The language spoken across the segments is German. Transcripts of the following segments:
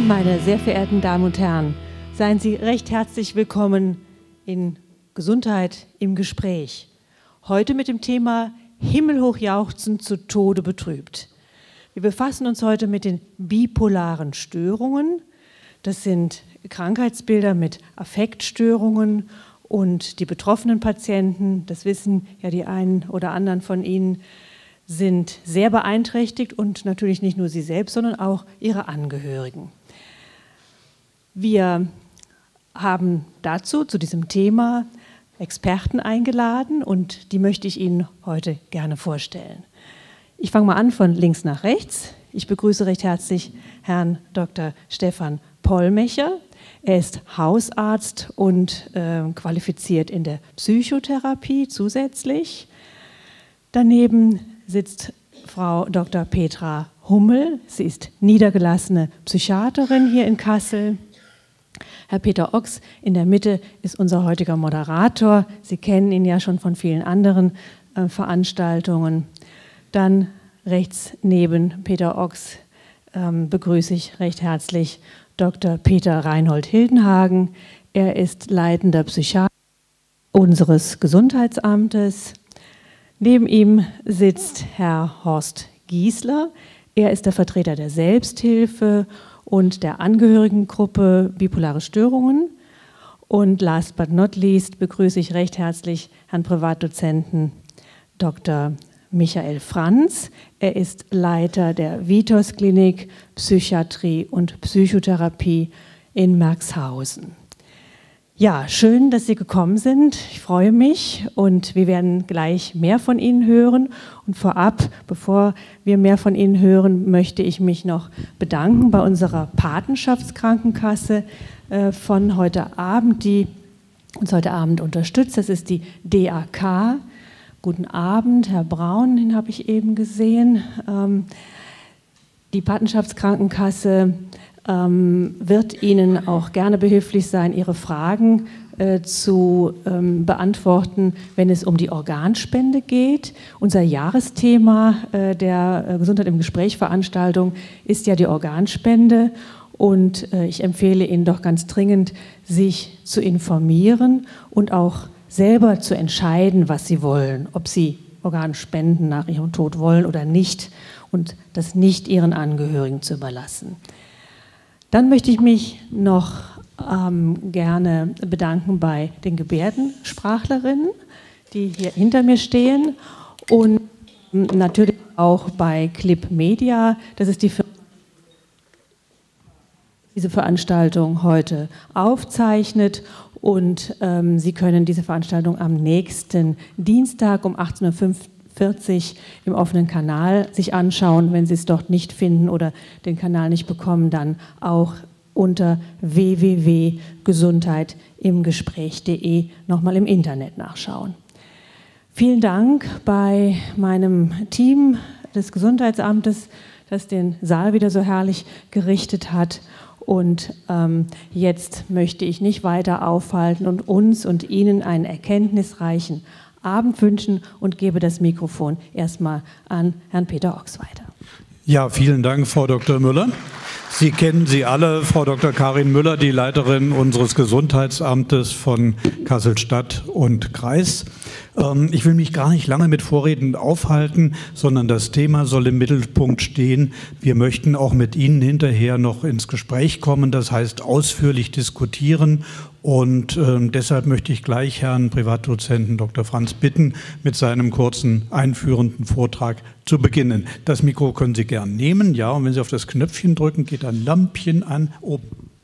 Meine sehr verehrten Damen und Herren, seien Sie recht herzlich willkommen in Gesundheit im Gespräch. Heute mit dem Thema Himmelhoch jauchzend, zu Tode betrübt. Wir befassen uns heute mit den bipolaren Störungen. Das sind Krankheitsbilder mit Affektstörungen und die betroffenen Patienten, das wissen ja die einen oder anderen von Ihnen, sind sehr beeinträchtigt und natürlich nicht nur sie selbst, sondern auch ihre Angehörigen. Wir haben dazu, zu diesem Thema, Experten eingeladen und die möchte ich Ihnen heute gerne vorstellen. Ich fange mal an von links nach rechts. Ich begrüße recht herzlich Herrn Dr. Stefan Pollmecher. Er ist Hausarzt und qualifiziert in der Psychotherapie zusätzlich. Daneben sitzt Frau Dr. Petra Hummel. Sie ist niedergelassene Psychiaterin hier in Kassel. Herr Peter Ochs in der Mitte ist unser heutiger Moderator. Sie kennen ihn ja schon von vielen anderen Veranstaltungen. Dann rechts neben Peter Ochs begrüße ich recht herzlich Dr. Peter Reinhold Hildenhagen. Er ist leitender Psychiater unseres Gesundheitsamtes. Neben ihm sitzt Herr Horst Giesler. Er ist der Vertreter der Selbsthilfe und der Angehörigengruppe Bipolare Störungen. Und last but not least begrüße ich recht herzlich Herrn Privatdozenten Dr. Michael Franz. Er ist Leiter der Vitos-Klinik Psychiatrie und Psychotherapie in Merxhausen. Ja, schön, dass Sie gekommen sind. Ich freue mich und wir werden gleich mehr von Ihnen hören. Und vorab, bevor wir mehr von Ihnen hören, möchte ich mich noch bedanken bei unserer Patenschaftskrankenkasse von heute Abend, die uns heute Abend unterstützt. Das ist die DAK. Guten Abend, Herr Braun, den habe ich eben gesehen. Die Patenschaftskrankenkasse wird Ihnen auch gerne behilflich sein, Ihre Fragen zu beantworten, wenn es um die Organspende geht. Unser Jahresthema der Gesundheit im Gespräch Veranstaltung ist ja die Organspende und ich empfehle Ihnen doch ganz dringend, sich zu informieren und auch selber zu entscheiden, was Sie wollen, ob Sie Organspenden nach Ihrem Tod wollen oder nicht und das nicht Ihren Angehörigen zu überlassen. Dann möchte ich mich noch gerne bedanken bei den Gebärdensprachlerinnen, die hier hinter mir stehen und natürlich auch bei Clip Media. Das ist diese Veranstaltung heute aufzeichnet und Sie können diese Veranstaltung am nächsten Dienstag um 18:45 Uhr im offenen Kanal sich anschauen. Wenn Sie es dort nicht finden oder den Kanal nicht bekommen, dann auch unter www.gesundheitimgespräch.de nochmal im Internet nachschauen. Vielen Dank bei meinem Team des Gesundheitsamtes, das den Saal wieder so herrlich gerichtet hat. Und jetzt möchte ich nicht weiter aufhalten und uns und Ihnen einen erkenntnisreichen Abend wünschen und gebe das Mikrofon erstmal an Herrn Peter Ochs weiter. Ja, vielen Dank, Frau Dr. Müller. Sie kennen sie alle, Frau Dr. Karin Müller, die Leiterin unseres Gesundheitsamtes von Kassel-Stadt und Kreis. Ich will mich gar nicht lange mit Vorreden aufhalten, sondern das Thema soll im Mittelpunkt stehen. Wir möchten auch mit Ihnen hinterher noch ins Gespräch kommen, das heißt ausführlich diskutieren. Und deshalb möchte ich gleich Herrn Privatdozenten Dr. Franz bitten, mit seinem kurzen einführenden Vortrag zu beginnen. Das Mikro können Sie gern nehmen, ja, und wenn Sie auf das Knöpfchen drücken, geht ein Lampchen an. Oben.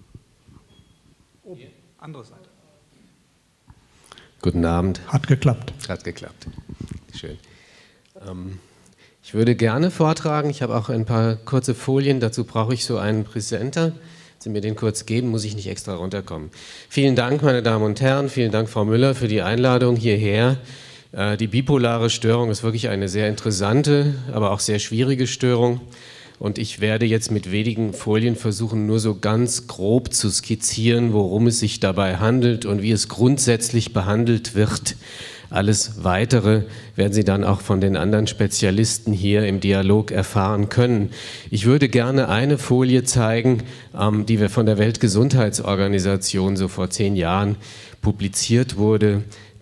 Andere Seite. Guten Abend. Hat geklappt. Hat geklappt. Schön. Ich würde gerne vortragen. Ich habe auch ein paar kurze Folien. Dazu brauche ich so einen Präsenter. Wenn Sie mir den kurz geben, muss ich nicht extra runterkommen. Vielen Dank, meine Damen und Herren. Vielen Dank, Frau Müller, für die Einladung hierher. Die bipolare Störung ist wirklich eine sehr interessante, aber auch sehr schwierige Störung. Und ich werde jetzt mit wenigen Folien versuchen, nur so ganz grob zu skizzieren, worum es sich dabei handelt und wie es grundsätzlich behandelt wird. Alles Weitere werden Sie dann auch von den anderen Spezialisten hier im Dialog erfahren können. Ich würde gerne eine Folie zeigen, die wir von der Weltgesundheitsorganisation so vor 10 Jahren publiziert wurde.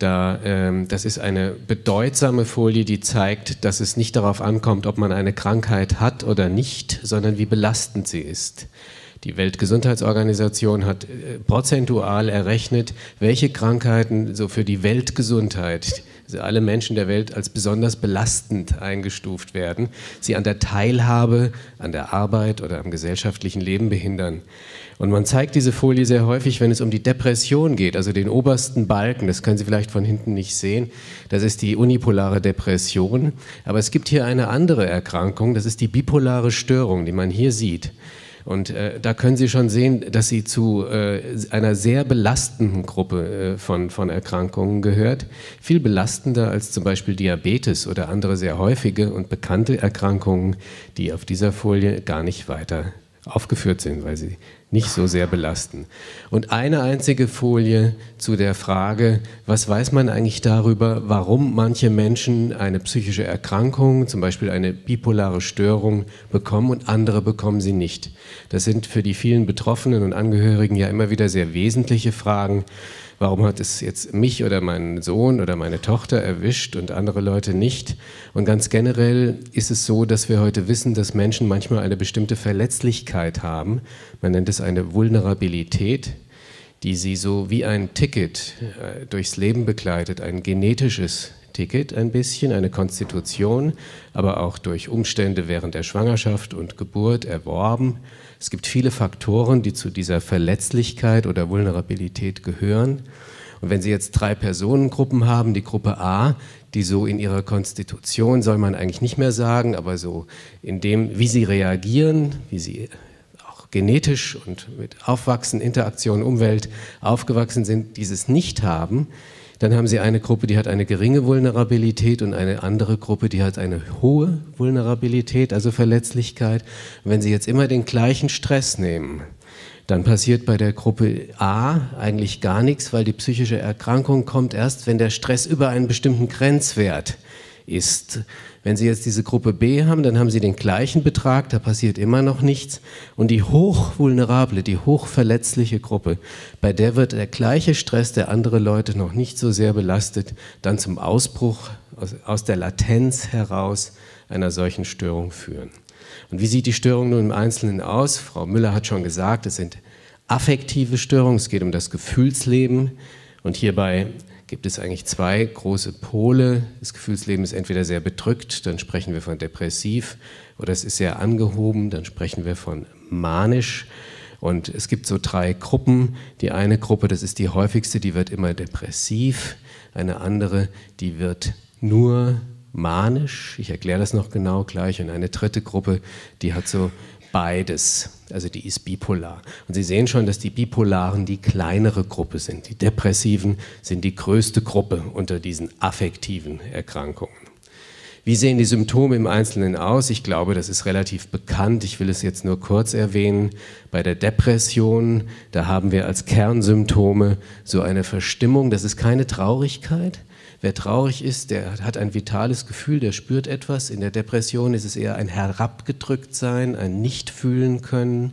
Das ist eine bedeutsame Folie, die zeigt, dass es nicht darauf ankommt, ob man eine Krankheit hat oder nicht, sondern wie belastend sie ist. Die Weltgesundheitsorganisation hat prozentual errechnet, welche Krankheiten so für die Weltgesundheit, also alle Menschen der Welt, als besonders belastend eingestuft werden, sie an der Teilhabe, an der Arbeit oder am gesellschaftlichen Leben behindern. Und man zeigt diese Folie sehr häufig, wenn es um die Depression geht, also den obersten Balken, das können Sie vielleicht von hinten nicht sehen, das ist die unipolare Depression. Aber es gibt hier eine andere Erkrankung, das ist die bipolare Störung, die man hier sieht. Und da können Sie schon sehen, dass sie zu einer sehr belastenden Gruppe von Erkrankungen gehört. Viel belastender als zum Beispiel Diabetes oder andere sehr häufige und bekannte Erkrankungen, die auf dieser Folie gar nicht weiter aufgeführt sind, weil sie nicht so sehr belasten. Und eine einzige Folie zu der Frage, was weiß man eigentlich darüber, warum manche Menschen eine psychische Erkrankung, zum Beispiel eine bipolare Störung, bekommen und andere bekommen sie nicht. Das sind für die vielen Betroffenen und Angehörigen ja immer wieder sehr wesentliche Fragen. Warum hat es jetzt mich oder meinen Sohn oder meine Tochter erwischt und andere Leute nicht? Und ganz generell ist es so, dass wir heute wissen, dass Menschen manchmal eine bestimmte Verletzlichkeit haben. Man nennt es eine Vulnerabilität, die sie so wie ein Ticket durchs Leben begleitet, ein genetisches Ticket ein bisschen, eine Konstitution, aber auch durch Umstände während der Schwangerschaft und Geburt erworben. Es gibt viele Faktoren, die zu dieser Verletzlichkeit oder Vulnerabilität gehören. Und wenn Sie jetzt 3 Personengruppen haben, die Gruppe A, die so in ihrer Konstitution, soll man eigentlich nicht mehr sagen, aber so in dem, wie sie reagieren, wie sie auch genetisch und mit Aufwachsen, Interaktion, Umwelt aufgewachsen sind, dieses nicht haben, dann haben Sie eine Gruppe, die hat eine geringe Vulnerabilität und eine andere Gruppe, die hat eine hohe Vulnerabilität, also Verletzlichkeit. Und wenn Sie jetzt immer den gleichen Stress nehmen, dann passiert bei der Gruppe A eigentlich gar nichts, weil die psychische Erkrankung kommt erst, wenn der Stress über einen bestimmten Grenzwert ist. Wenn Sie jetzt diese Gruppe B haben, dann haben Sie den gleichen Betrag, da passiert immer noch nichts. Und die hochvulnerable, die hochverletzliche Gruppe, bei der wird der gleiche Stress, der andere Leute noch nicht so sehr belastet, dann zum Ausbruch aus der Latenz heraus einer solchen Störung führen. Und wie sieht die Störung nun im Einzelnen aus? Frau Müller hat schon gesagt, es sind affektive Störungen, es geht um das Gefühlsleben. Und hierbei gibt es eigentlich 2 große Pole. Das Gefühlsleben ist entweder sehr bedrückt, dann sprechen wir von depressiv, oder es ist sehr angehoben, dann sprechen wir von manisch. Und es gibt so 3 Gruppen. Die eine Gruppe, das ist die häufigste, die wird immer depressiv. Eine andere, die wird nur manisch. Ich erkläre das noch genau gleich. Und eine dritte Gruppe, die hat so beides, also die ist bipolar. Und Sie sehen schon, dass die Bipolaren die kleinere Gruppe sind. Die Depressiven sind die größte Gruppe unter diesen affektiven Erkrankungen. Wie sehen die Symptome im Einzelnen aus? Ich glaube, das ist relativ bekannt. Ich will es jetzt nur kurz erwähnen. Bei der Depression, da haben wir als Kernsymptome so eine Verstimmung. Das ist keine Traurigkeit. Wer traurig ist, der hat ein vitales Gefühl, der spürt etwas. In der Depression ist es eher ein Herabgedrücktsein, ein Nicht-Fühlen-Können,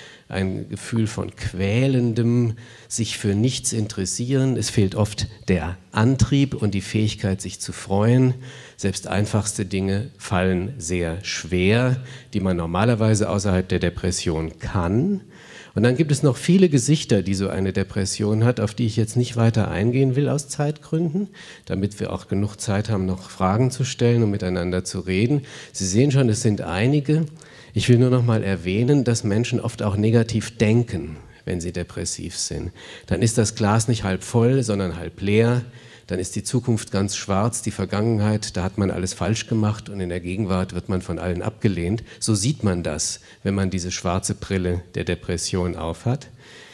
ein Gefühl von quälendem, sich für nichts interessieren. Es fehlt oft der Antrieb und die Fähigkeit, sich zu freuen. Selbst einfachste Dinge fallen sehr schwer, die man normalerweise außerhalb der Depression kann. Und dann gibt es noch viele Gesichter, die so eine Depression hat, auf die ich jetzt nicht weiter eingehen will aus Zeitgründen, damit wir auch genug Zeit haben, noch Fragen zu stellen und miteinander zu reden. Sie sehen schon, es sind einige. Ich will nur noch mal erwähnen, dass Menschen oft auch negativ denken, wenn sie depressiv sind. Dann ist das Glas nicht halb voll, sondern halb leer. Dann ist die Zukunft ganz schwarz, die Vergangenheit, da hat man alles falsch gemacht und in der Gegenwart wird man von allen abgelehnt. So sieht man das, wenn man diese schwarze Brille der Depression aufhat.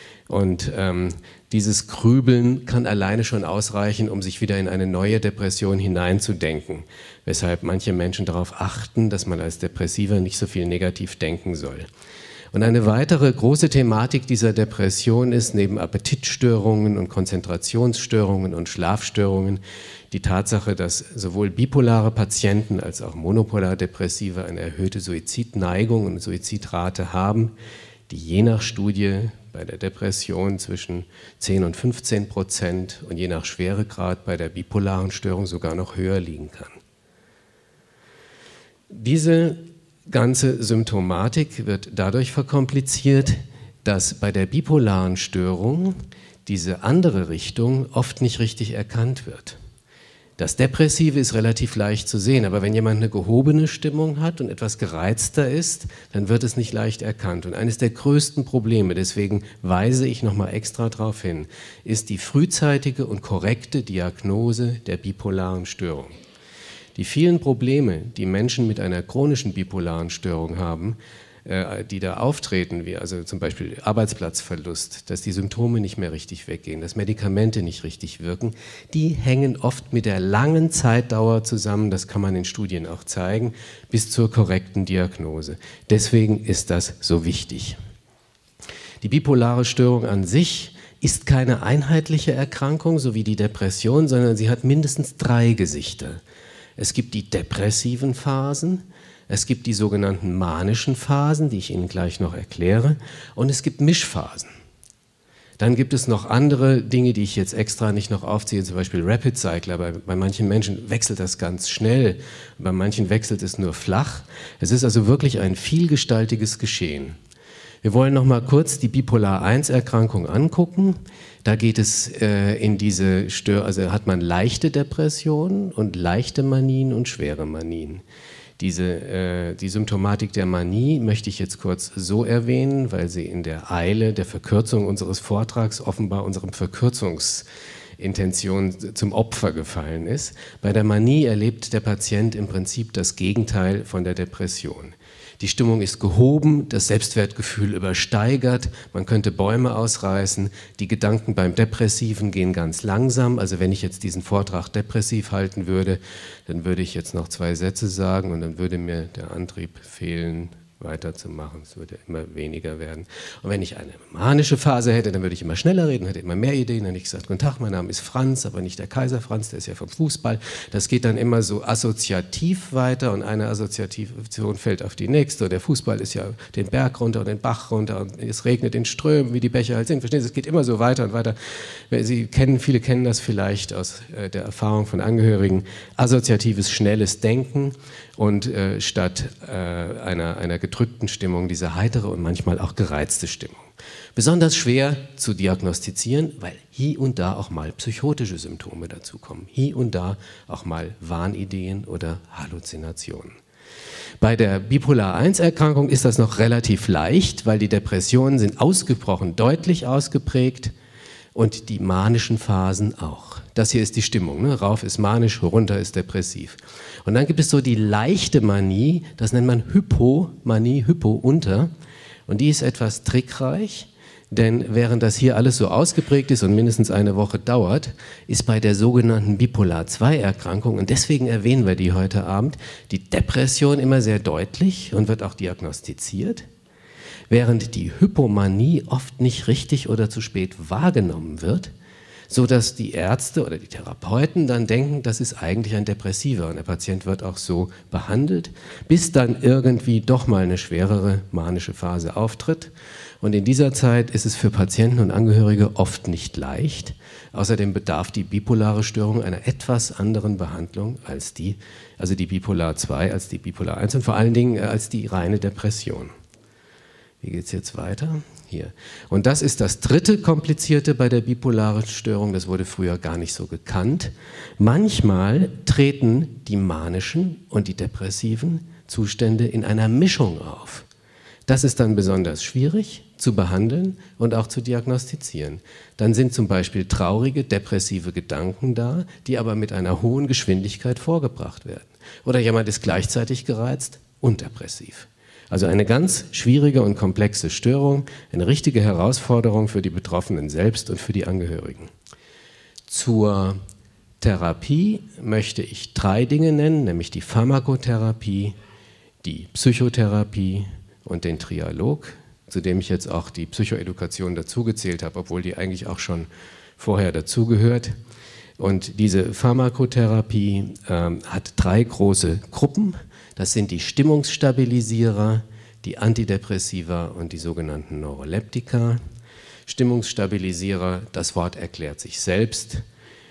Und dieses Grübeln kann alleine schon ausreichen, um sich wieder in eine neue Depression hineinzudenken, weshalb manche Menschen darauf achten, dass man als Depressiver nicht so viel negativ denken soll. Und eine weitere große Thematik dieser Depression ist neben Appetitstörungen und Konzentrationsstörungen und Schlafstörungen die Tatsache, dass sowohl bipolare Patienten als auch monopolar-Depressive eine erhöhte Suizidneigung und Suizidrate haben, die je nach Studie bei der Depression zwischen 10 und 15% und je nach Schweregrad bei der bipolaren Störung sogar noch höher liegen kann. Diese ganze Symptomatik wird dadurch verkompliziert, dass bei der bipolaren Störung diese andere Richtung oft nicht richtig erkannt wird. Das Depressive ist relativ leicht zu sehen, aber wenn jemand eine gehobene Stimmung hat und etwas gereizter ist, dann wird es nicht leicht erkannt. Und eines der größten Probleme, deswegen weise ich nochmal extra darauf hin, ist die frühzeitige und korrekte Diagnose der bipolaren Störung. Die vielen Probleme, die Menschen mit einer chronischen bipolaren Störung haben, die da auftreten, wie also zum Beispiel Arbeitsplatzverlust, dass die Symptome nicht mehr richtig weggehen, dass Medikamente nicht richtig wirken, die hängen oft mit der langen Zeitdauer zusammen, das kann man in Studien auch zeigen, bis zur korrekten Diagnose. Deswegen ist das so wichtig. Die bipolare Störung an sich ist keine einheitliche Erkrankung, so wie die Depression, sondern sie hat mindestens 3 Gesichter. Es gibt die depressiven Phasen, es gibt die sogenannten manischen Phasen, die ich Ihnen gleich noch erkläre, und es gibt Mischphasen. Dann gibt es noch andere Dinge, die ich jetzt extra nicht noch aufziehe, zum Beispiel Rapid Cycler. Bei manchen Menschen wechselt das ganz schnell, bei manchen wechselt es nur flach. Es ist also wirklich ein vielgestaltiges Geschehen. Wir wollen noch mal kurz die Bipolar-I-Erkrankung angucken. Da geht es in diese also hat man leichte Depressionen und leichte Manien und schwere Manien. Die Symptomatik der Manie möchte ich jetzt kurz so erwähnen, weil sie in der Eile der Verkürzung unseres Vortrags offenbar unserem Verkürzungsintention zum Opfer gefallen ist. Bei der Manie erlebt der Patient im Prinzip das Gegenteil von der Depression. Die Stimmung ist gehoben, das Selbstwertgefühl übersteigert, man könnte Bäume ausreißen, die Gedanken beim Depressiven gehen ganz langsam. Also wenn ich jetzt diesen Vortrag depressiv halten würde, dann würde ich jetzt noch 2 Sätze sagen und dann würde mir der Antrieb fehlen, weiterzumachen. Es würde immer weniger werden. Und wenn ich eine manische Phase hätte, dann würde ich immer schneller reden, hätte immer mehr Ideen. Dann hätte ich gesagt, guten Tag, mein Name ist Franz, aber nicht der Kaiser Franz, der ist ja vom Fußball. Das geht dann immer so assoziativ weiter und eine Assoziation fällt auf die nächste. Und der Fußball ist ja den Berg runter und den Bach runter und es regnet in Strömen, wie die Becher halt sind. Verstehen Sie, es geht immer so weiter und weiter. Viele kennen das vielleicht aus der Erfahrung von Angehörigen. Assoziatives, schnelles Denken und statt einer gedrückten Stimmung, diese heitere und manchmal auch gereizte Stimmung. Besonders schwer zu diagnostizieren, weil hier und da auch mal psychotische Symptome dazukommen, hier und da auch mal Wahnideen oder Halluzinationen. Bei der Bipolar-I-Erkrankung ist das noch relativ leicht, weil die Depressionen sind ausgesprochen deutlich ausgeprägt und die manischen Phasen auch. Das hier ist die Stimmung, ne? Rauf ist manisch, runter ist depressiv. Und dann gibt es so die leichte Manie, das nennt man Hypomanie, Hypo unter. Und die ist etwas trickreich, denn während das hier alles so ausgeprägt ist und mindestens eine Woche dauert, ist bei der sogenannten Bipolar-II-Erkrankung, und deswegen erwähnen wir die heute Abend, die Depression immer sehr deutlich und wird auch diagnostiziert, während die Hypomanie oft nicht richtig oder zu spät wahrgenommen wird, sodass die Ärzte oder die Therapeuten dann denken, das ist eigentlich ein Depressiver und der Patient wird auch so behandelt, bis dann irgendwie doch mal eine schwerere manische Phase auftritt. Und in dieser Zeit ist es für Patienten und Angehörige oft nicht leicht. Außerdem bedarf die bipolare Störung einer etwas anderen Behandlung als die Bipolar II, als die Bipolar I und vor allen Dingen als die reine Depression. Wie geht es jetzt weiter? Hier. Und das ist das dritte Komplizierte bei der bipolaren Störung, das wurde früher gar nicht so gekannt. Manchmal treten die manischen und die depressiven Zustände in einer Mischung auf. Das ist dann besonders schwierig zu behandeln und auch zu diagnostizieren. Dann sind zum Beispiel traurige, depressive Gedanken da, die aber mit einer hohen Geschwindigkeit vorgebracht werden. Oder jemand ist gleichzeitig gereizt und depressiv. Also eine ganz schwierige und komplexe Störung, eine richtige Herausforderung für die Betroffenen selbst und für die Angehörigen. Zur Therapie möchte ich 3 Dinge nennen, nämlich die Pharmakotherapie, die Psychotherapie und den Trialog. zu dem ich jetzt auch die Psychoedukation dazugezählt habe, obwohl die eigentlich auch schon vorher dazugehört. Und diese Pharmakotherapie hat 3 große Gruppen. Das sind die Stimmungsstabilisierer, die Antidepressiva und die sogenannten Neuroleptika. Stimmungsstabilisierer, das Wort erklärt sich selbst.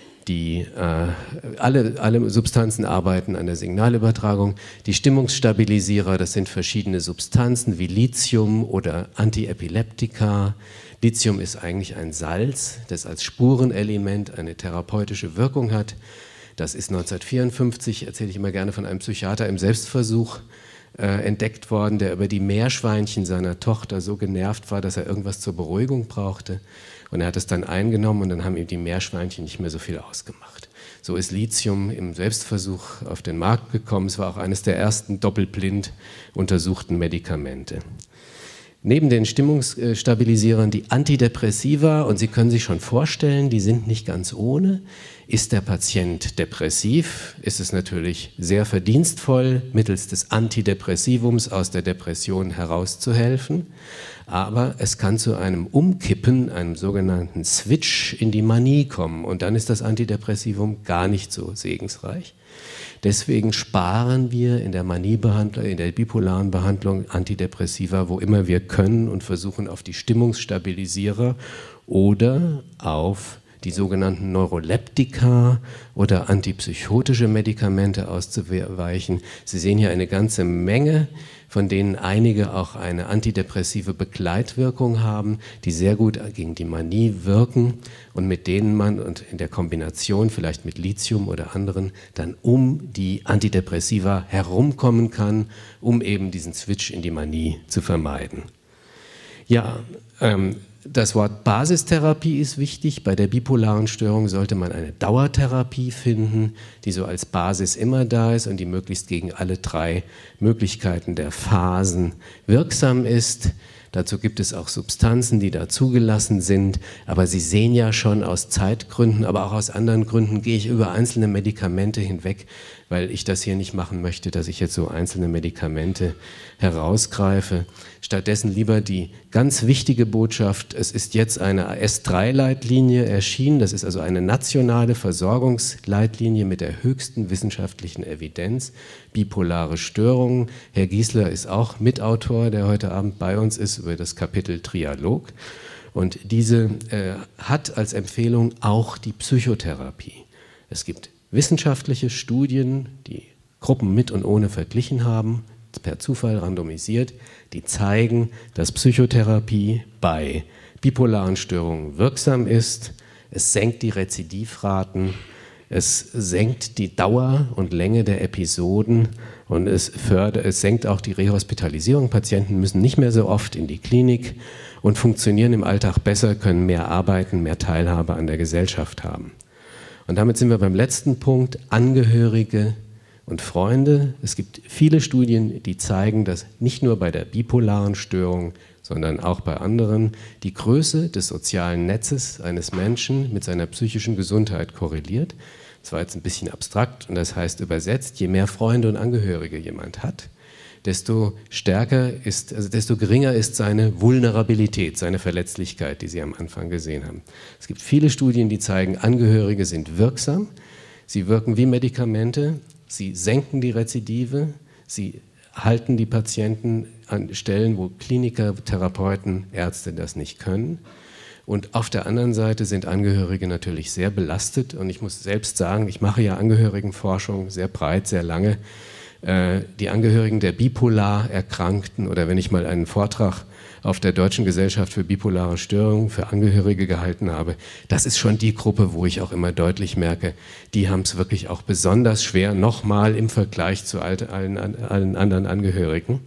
Alle Substanzen arbeiten an der Signalübertragung. Die Stimmungsstabilisierer, das sind verschiedene Substanzen wie Lithium oder Antiepileptika. Lithium ist eigentlich ein Salz, das als Spurenelement eine therapeutische Wirkung hat. Das ist 1954, erzähle ich immer gerne, von einem Psychiater im Selbstversuch entdeckt worden, der über die Meerschweinchen seiner Tochter so genervt war, dass er irgendwas zur Beruhigung brauchte. Und er hat es dann eingenommen und dann haben ihm die Meerschweinchen nicht mehr so viel ausgemacht. So ist Lithium im Selbstversuch auf den Markt gekommen. Es war auch eines der ersten doppelblind untersuchten Medikamente. Neben den Stimmungsstabilisierern die Antidepressiva, und Sie können sich schon vorstellen, die sind nicht ganz ohne. Ist der Patient depressiv, ist es natürlich sehr verdienstvoll, mittels des Antidepressivums aus der Depression herauszuhelfen. Aber es kann zu einem Umkippen, einem sogenannten Switch in die Manie kommen. Und dann ist das Antidepressivum gar nicht so segensreich. Deswegen sparen wir in der Maniebehandlung, in der bipolaren Behandlung Antidepressiva, wo immer wir können, und versuchen auf die Stimmungsstabilisierer oder auf die sogenannten Neuroleptika oder antipsychotische Medikamente auszuweichen. Sie sehen hier eine ganze Menge, von denen einige auch eine antidepressive Begleitwirkung haben, die sehr gut gegen die Manie wirken und mit denen man und in der Kombination vielleicht mit Lithium oder anderen dann um die Antidepressiva herumkommen kann, um eben diesen Switch in die Manie zu vermeiden. Ja, das Wort Basistherapie ist wichtig. Bei der bipolaren Störung sollte man eine Dauertherapie finden, die so als Basis immer da ist und die möglichst gegen alle 3 Möglichkeiten der Phasen wirksam ist. Dazu gibt es auch Substanzen, die da zugelassen sind. Aber Sie sehen ja schon, aus Zeitgründen, aber auch aus anderen Gründen gehe ich über einzelne Medikamente hinweg, weil ich das hier nicht machen möchte, dass ich jetzt so einzelne Medikamente herausgreife. Stattdessen lieber die ganz wichtige Botschaft: Es ist jetzt eine S3-Leitlinie erschienen. Das ist also eine nationale Versorgungsleitlinie mit der höchsten wissenschaftlichen Evidenz. Bipolare Störungen. Herr Giesler ist auch Mitautor, der heute Abend bei uns ist, über das Kapitel Trialog. Und diese hat als Empfehlung auch die Psychotherapie. Es gibt wissenschaftliche Studien, die Gruppen mit und ohne verglichen haben, per Zufall randomisiert, die zeigen, dass Psychotherapie bei bipolaren Störungen wirksam ist. Es senkt die Rezidivraten, es senkt die Dauer und Länge der Episoden und es senkt auch die Rehospitalisierung. Patienten müssen nicht mehr so oft in die Klinik und funktionieren im Alltag besser, können mehr arbeiten, mehr Teilhabe an der Gesellschaft haben. Und damit sind wir beim letzten Punkt: Angehörige und Freunde. Es gibt viele Studien, die zeigen, dass nicht nur bei der bipolaren Störung, sondern auch bei anderen die Größe des sozialen Netzes eines Menschen mit seiner psychischen Gesundheit korreliert. Das war jetzt ein bisschen abstrakt und das heißt übersetzt: Je mehr Freunde und Angehörige jemand hat, desto stärker ist, also desto geringer ist seine Vulnerabilität, seine Verletzlichkeit, die Sie am Anfang gesehen haben. Es gibt viele Studien, die zeigen, Angehörige sind wirksam. Sie wirken wie Medikamente. Sie senken die Rezidive. Sie halten die Patienten an Stellen, wo Kliniker, Therapeuten, Ärzte das nicht können. Und auf der anderen Seite sind Angehörige natürlich sehr belastet. Und ich muss selbst sagen, ich mache ja Angehörigenforschung sehr breit, sehr lange. Die Angehörigen der bipolar Erkrankten, oder wenn ich mal einen Vortrag auf der Deutschen Gesellschaft für bipolare Störungen für Angehörige gehalten habe, das ist schon die Gruppe, wo ich auch immer deutlich merke, die haben es wirklich auch besonders schwer, nochmal im Vergleich zu allen anderen Angehörigen.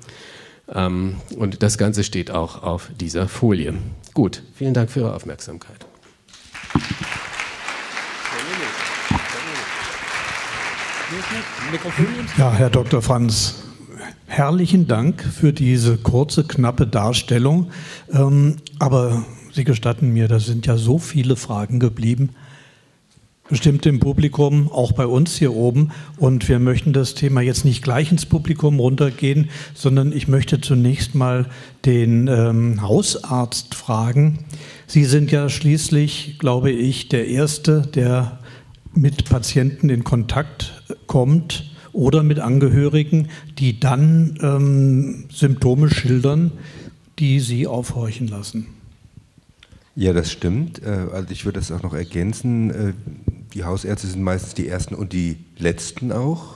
Und das Ganze steht auch auf dieser Folie. Gut, vielen Dank für Ihre Aufmerksamkeit. Ja, Herr Dr. Franz, herzlichen Dank für diese kurze, knappe Darstellung. Aber Sie gestatten mir, da sind ja so viele Fragen geblieben. bestimmt im Publikum, auch bei uns hier oben. Und wir möchten das Thema jetzt nicht gleich ins Publikum runtergehen, sondern ich möchte zunächst mal den Hausarzt fragen. Sie sind ja schließlich, glaube ich, der Erste, der mit Patienten in Kontakt kommt oder mit Angehörigen, die dann Symptome schildern, die Sie aufhorchen lassen. Ja, das stimmt. Also ich würde das auch noch ergänzen. Die Hausärzte sind meistens die Ersten und die Letzten auch,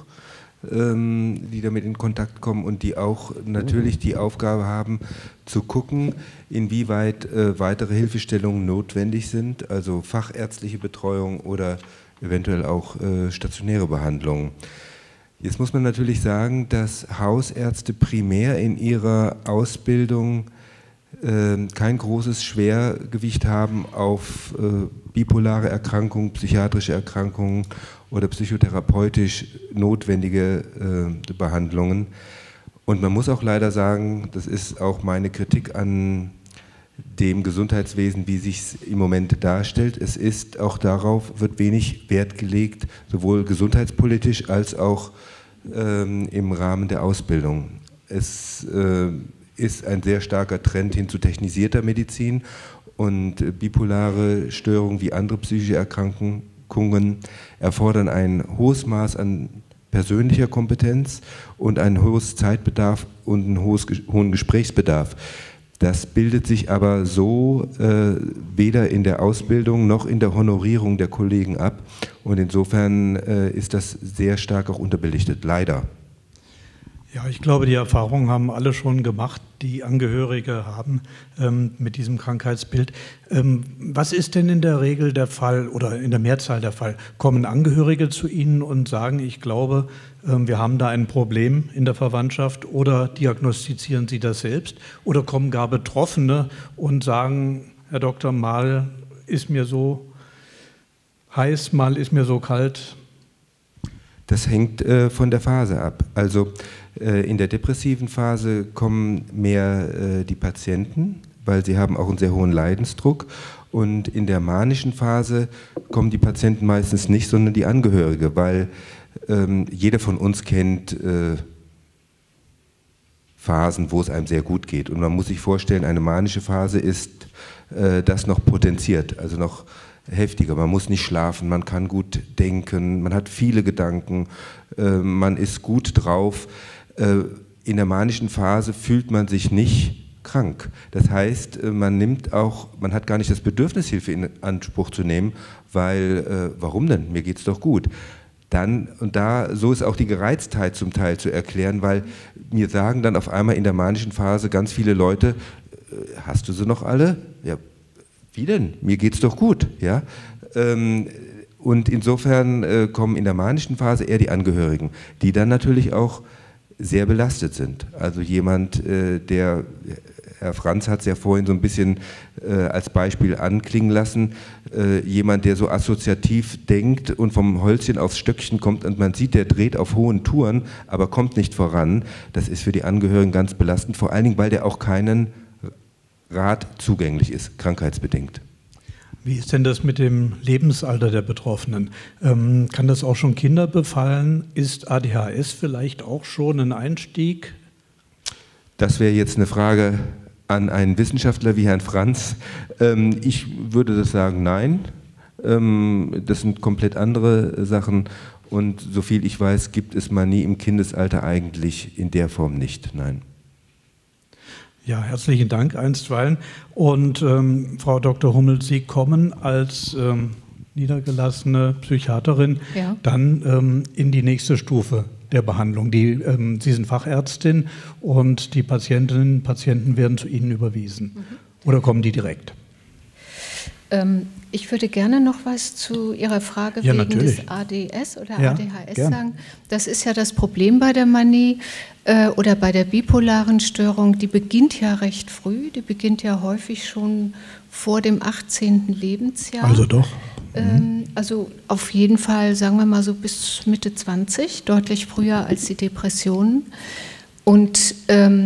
die damit in Kontakt kommen und die auch natürlich die Aufgabe haben, zu gucken, inwieweit weitere Hilfestellungen notwendig sind, also fachärztliche Betreuung oder eventuell auch stationäre Behandlung. Jetzt muss man natürlich sagen, dass Hausärzte primär in ihrer Ausbildung kein großes Schwergewicht haben auf bipolare Erkrankungen, psychiatrische Erkrankungen oder psychotherapeutisch notwendige Behandlungen. Und man muss auch leider sagen, das ist auch meine Kritik an dem Gesundheitswesen, wie sich es im Moment darstellt. Es ist auch darauf, wird wenig Wert gelegt, sowohl gesundheitspolitisch als auch im Rahmen der Ausbildung. Es ist ein sehr starker Trend hin zu technisierter Medizin und bipolare Störungen wie andere psychische Erkrankungen erfordern ein hohes Maß an persönlicher Kompetenz und einen hohes Zeitbedarf und einen hohen Gesprächsbedarf. Das bildet sich aber so weder in der Ausbildung noch in der Honorierung der Kollegen ab und insofern ist das sehr stark auch unterbelichtet, leider. Ja, ich glaube, die Erfahrungen haben alle schon gemacht, die Angehörige haben mit diesem Krankheitsbild. Was ist denn in der Regel der Fall oder in der Mehrzahl der Fall? Kommen Angehörige zu Ihnen und sagen, ich glaube, wir haben da ein Problem in der Verwandtschaft, oder diagnostizieren Sie das selbst? Oder kommen gar Betroffene und sagen, Herr Doktor, mal ist mir so heiß, mal ist mir so kalt? Das hängt von der Phase ab. Also in der depressiven Phase kommen mehr die Patienten, weil sie haben auch einen sehr hohen Leidensdruck. Und in der manischen Phase kommen die Patienten meistens nicht, sondern die Angehörige, weil jeder von uns kennt Phasen, wo es einem sehr gut geht. Und man muss sich vorstellen, eine manische Phase ist das noch potenziert, also noch heftiger. Man muss nicht schlafen, man kann gut denken, man hat viele Gedanken, man ist gut drauf. In der manischen Phase fühlt man sich nicht krank. Das heißt, man hat gar nicht das Bedürfnis, Hilfe in Anspruch zu nehmen, weil, warum denn? Mir geht's doch gut. So ist auch die Gereiztheit zum Teil zu erklären, weil mir sagen dann auf einmal in der manischen Phase ganz viele Leute, hast du sie noch alle? Ja, wie denn? Mir geht's doch gut. Ja? Und insofern kommen in der manischen Phase eher die Angehörigen, die dann natürlich auch sehr belastet sind. Also jemand, Herr Franz hat es ja vorhin so ein bisschen als Beispiel anklingen lassen, jemand, der so assoziativ denkt und vom Holzchen aufs Stöckchen kommt und man sieht, der dreht auf hohen Touren, aber kommt nicht voran, das ist für die Angehörigen ganz belastend, vor allen Dingen, weil der auch keinen Rat zugänglich ist, krankheitsbedingt. Wie ist denn das mit dem Lebensalter der Betroffenen? Kann das auch schon Kinder befallen? Ist ADHS vielleicht auch schon ein Einstieg? Das wäre jetzt eine Frage an einen Wissenschaftler wie Herrn Franz. Ich würde das sagen, nein. Das sind komplett andere Sachen und soviel ich weiß, gibt es Manie im Kindesalter eigentlich in der Form nicht, nein. Ja, herzlichen Dank einstweilen. Und Frau Dr. Hummel, Sie kommen als niedergelassene Psychiaterin dann in die nächste Stufe der Behandlung. Sie sind Fachärztin und die Patientinnen und Patienten werden zu Ihnen überwiesen. Oder kommen die direkt? Ich würde gerne noch was zu Ihrer Frage wegen des ADS oder ADHS sagen. Das ist ja das Problem bei der Manie oder bei der bipolaren Störung. Die beginnt ja recht früh, die beginnt ja häufig schon vor dem 18. Lebensjahr. Also doch. Also auf jeden Fall, sagen wir mal so bis Mitte 20, deutlich früher als die Depressionen. Und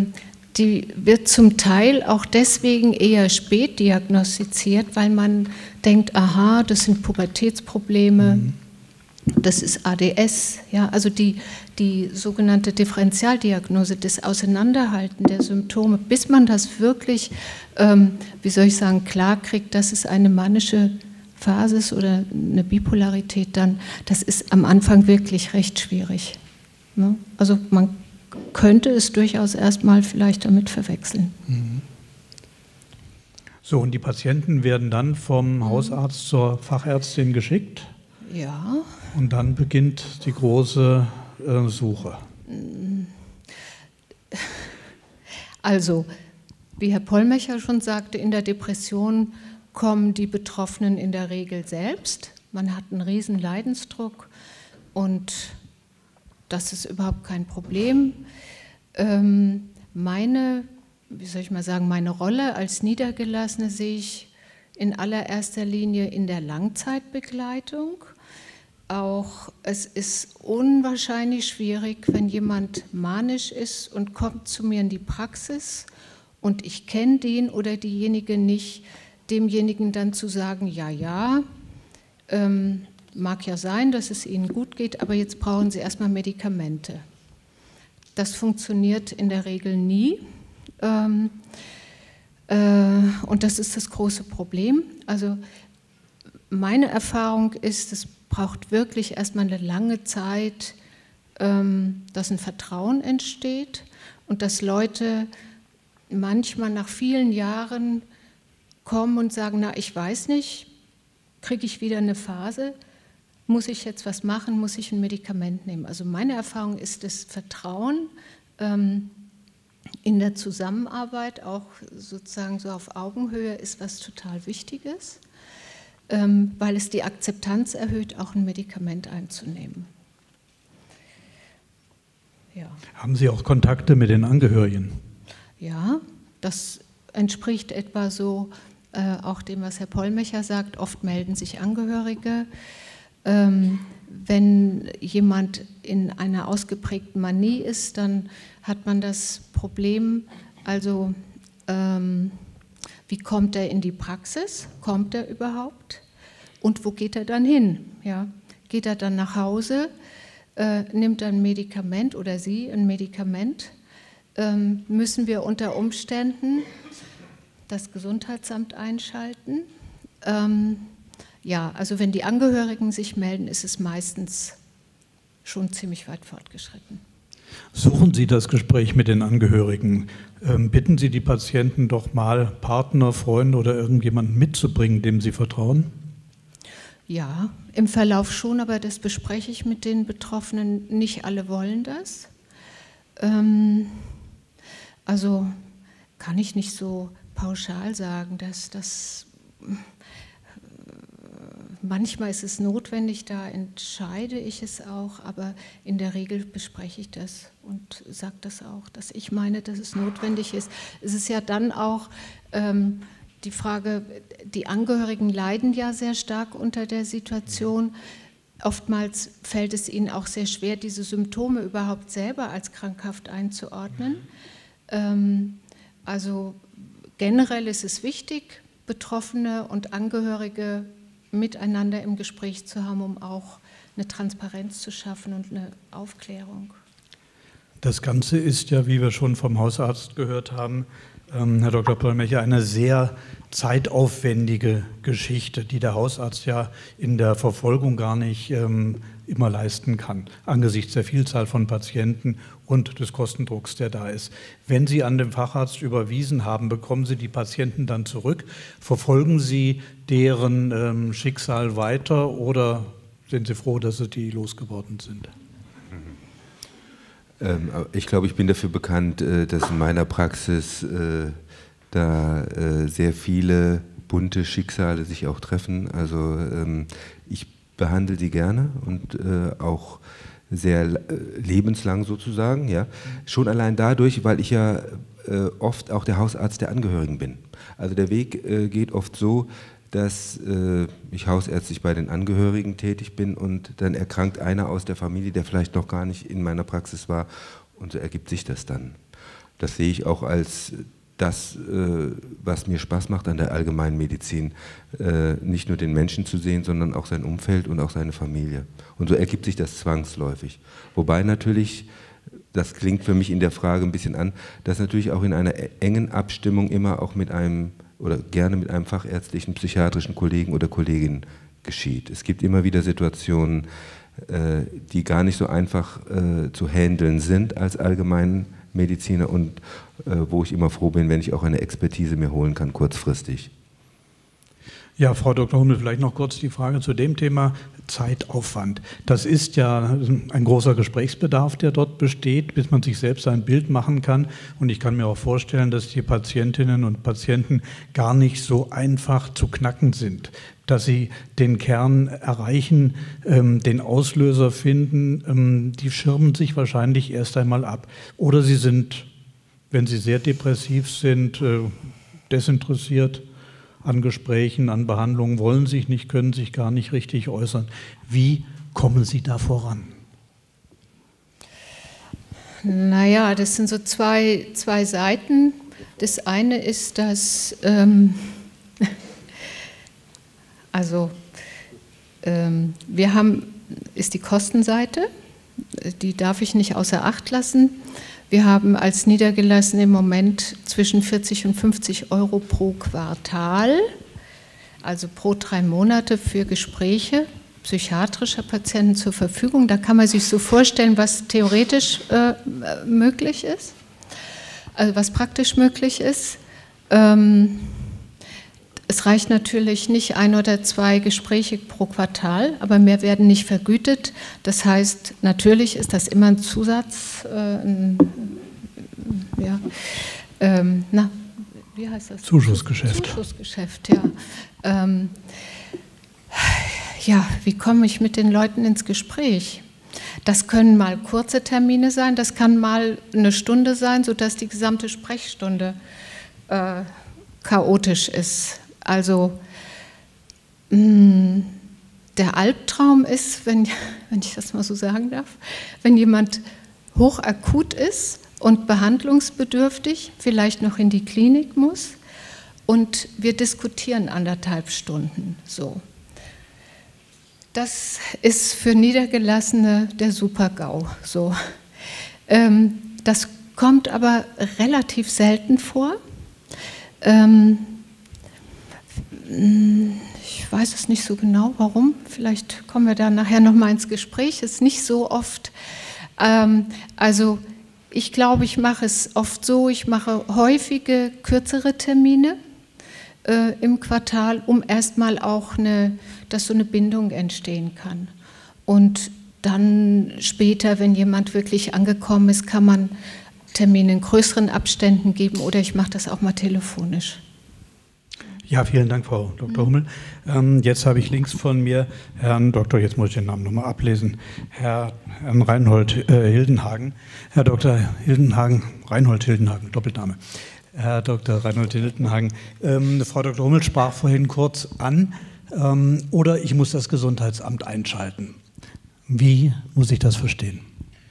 die wird zum Teil auch deswegen eher spät diagnostiziert, weil man denkt, aha, das sind Pubertätsprobleme, das ist ADS, ja, also die sogenannte Differentialdiagnose, das Auseinanderhalten der Symptome, bis man das wirklich, wie soll ich sagen, klar kriegt, dass es eine manische Phase ist oder eine Bipolarität, dann, das ist am Anfang wirklich recht schwierig. Ne? Also man könnte es durchaus erstmal vielleicht damit verwechseln. So, und die Patienten werden dann vom Hausarzt zur Fachärztin geschickt? Ja. Und dann beginnt die große Suche. Also, wie Herr Pollmecher schon sagte, in der Depression kommen die Betroffenen in der Regel selbst. Man hat einen riesen Leidensdruck und das ist überhaupt kein Problem. Meine Rolle als Niedergelassene sehe ich in allererster Linie in der Langzeitbegleitung. Auch es ist unwahrscheinlich schwierig, wenn jemand manisch ist und kommt zu mir in die Praxis und ich kenne den oder diejenige nicht, demjenigen dann zu sagen, ja, mag ja sein, dass es Ihnen gut geht, aber jetzt brauchen Sie erstmal Medikamente. Das funktioniert in der Regel nie. Und das ist das große Problem. Also meine Erfahrung ist, es braucht wirklich erstmal eine lange Zeit, dass ein Vertrauen entsteht und dass Leute manchmal nach vielen Jahren kommen und sagen, na, ich weiß nicht, kriege ich wieder eine Phase, muss ich jetzt was machen, muss ich ein Medikament nehmen. Also meine Erfahrung ist, das Vertrauen in der Zusammenarbeit, auch sozusagen so auf Augenhöhe, ist was total Wichtiges, weil es die Akzeptanz erhöht, auch ein Medikament einzunehmen. Ja. Haben Sie auch Kontakte mit den Angehörigen? Ja, das entspricht etwa so auch dem, was Herr Pollmecher sagt. Oft melden sich Angehörige. Wenn jemand in einer ausgeprägten Manie ist, dann hat man das Problem, also wie kommt er in die Praxis? Kommt er überhaupt? Und wo geht er dann hin? Ja, geht er dann nach Hause, nimmt er ein Medikament oder sie ein Medikament? Müssen wir unter Umständen das Gesundheitsamt einschalten? Ja, also wenn die Angehörigen sich melden, ist es meistens schon ziemlich weit fortgeschritten. Suchen Sie das Gespräch mit den Angehörigen. Bitten Sie die Patienten doch mal, Partner, Freunde oder irgendjemanden mitzubringen, dem Sie vertrauen? Ja, im Verlauf schon, aber das bespreche ich mit den Betroffenen. Nicht alle wollen das. Also kann ich nicht so pauschal sagen, dass das... Manchmal ist es notwendig, da entscheide ich es auch, aber in der Regel bespreche ich das und sage das auch, dass ich meine, dass es notwendig ist. Es ist ja dann auch die Frage, die Angehörigen leiden ja sehr stark unter der Situation. Oftmals fällt es ihnen auch sehr schwer, diese Symptome überhaupt selber als krankhaft einzuordnen. Also generell ist es wichtig, Betroffene und Angehörige miteinander im Gespräch zu haben, um auch eine Transparenz zu schaffen und eine Aufklärung. Das Ganze ist ja, wie wir schon vom Hausarzt gehört haben, Herr Dr. Pollmecher, eine sehr zeitaufwendige Geschichte, die der Hausarzt ja in der Verfolgung gar nicht immer leisten kann, angesichts der Vielzahl von Patienten und des Kostendrucks, der da ist. Wenn Sie an den Facharzt überwiesen haben, bekommen Sie die Patienten dann zurück? Verfolgen Sie deren Schicksal weiter oder sind Sie froh, dass Sie die losgeworden sind? Ich glaube, ich bin dafür bekannt, dass in meiner Praxis da sehr viele bunte Schicksale sich auch treffen. Also ich behandle die gerne und auch sehr lebenslang sozusagen. Ja. Schon allein dadurch, weil ich ja oft auch der Hausarzt der Angehörigen bin. Also der Weg geht oft so, dass ich hausärztlich bei den Angehörigen tätig bin und dann erkrankt einer aus der Familie, der vielleicht noch gar nicht in meiner Praxis war und so ergibt sich das dann. Das sehe ich auch als das, was mir Spaß macht an der Allgemeinmedizin, nicht nur den Menschen zu sehen, sondern auch sein Umfeld und auch seine Familie. Und so ergibt sich das zwangsläufig. Wobei natürlich, das klingt für mich in der Frage ein bisschen an, dass natürlich auch in einer engen Abstimmung immer auch mit einem oder gerne mit einem fachärztlichen, psychiatrischen Kollegen oder Kollegin geschieht. Es gibt immer wieder Situationen, die gar nicht so einfach zu handeln sind als Allgemeinmediziner und wo ich immer froh bin, wenn ich auch eine Expertise mir holen kann, kurzfristig. Ja, Frau Dr. Hummel, vielleicht noch kurz die Frage zu dem Thema Zeitaufwand. Das ist ja ein großer Gesprächsbedarf, der dort besteht, bis man sich selbst ein Bild machen kann. Und ich kann mir auch vorstellen, dass die Patientinnen und Patienten gar nicht so einfach zu knacken sind, dass sie den Kern erreichen, den Auslöser finden. Die schirmen sich wahrscheinlich erst einmal ab. Oder sie sind, wenn sie sehr depressiv sind, desinteressiert an Gesprächen, an Behandlungen, wollen sich nicht, können sich gar nicht richtig äußern. Wie kommen Sie da voran? Naja, das sind so zwei Seiten. Das eine ist, dass wir haben, ist die Kostenseite, die darf ich nicht außer Acht lassen. Wir haben als Niedergelassene im Moment zwischen 40 und 50 Euro pro Quartal, also pro 3 Monate für Gespräche psychiatrischer Patienten zur Verfügung. Da kann man sich so vorstellen, was theoretisch möglich ist, also was praktisch möglich ist. Es reicht natürlich nicht 1 oder 2 Gespräche pro Quartal, aber mehr werden nicht vergütet. Das heißt, natürlich ist das immer ein Zusatz, wie heißt das? Zuschussgeschäft. Zuschussgeschäft, ja. Ja, wie komme ich mit den Leuten ins Gespräch? Das können mal kurze Termine sein, das kann mal eine Stunde sein, sodass die gesamte Sprechstunde chaotisch ist. Also der Albtraum ist, wenn ich das mal so sagen darf, wenn jemand hochakut ist und behandlungsbedürftig, vielleicht noch in die Klinik muss und wir diskutieren 1,5 Stunden so. Das ist für Niedergelassene der Super-GAU. So. Das kommt aber relativ selten vor. Ich weiß es nicht so genau, warum. Vielleicht kommen wir da nachher noch mal ins Gespräch. Es ist nicht so oft. Also ich glaube, ich mache es oft so, ich mache häufige, kürzere Termine im Quartal, um erstmal auch dass so eine Bindung entstehen kann. Und dann später, wenn jemand wirklich angekommen ist, kann man Termine in größeren Abständen geben oder ich mache das auch mal telefonisch. Ja, vielen Dank, Frau Dr. Hummel. Jetzt habe ich links von mir Herrn Dr., jetzt muss ich den Namen nochmal ablesen, Herrn Reinhold Hildenhagen. Herr Dr. Hildenhagen, Reinhold Hildenhagen, Doppelname. Herr Dr. Reinhold Hildenhagen, Frau Dr. Hummel sprach vorhin kurz an, oder ich muss das Gesundheitsamt einschalten. Wie muss ich das verstehen?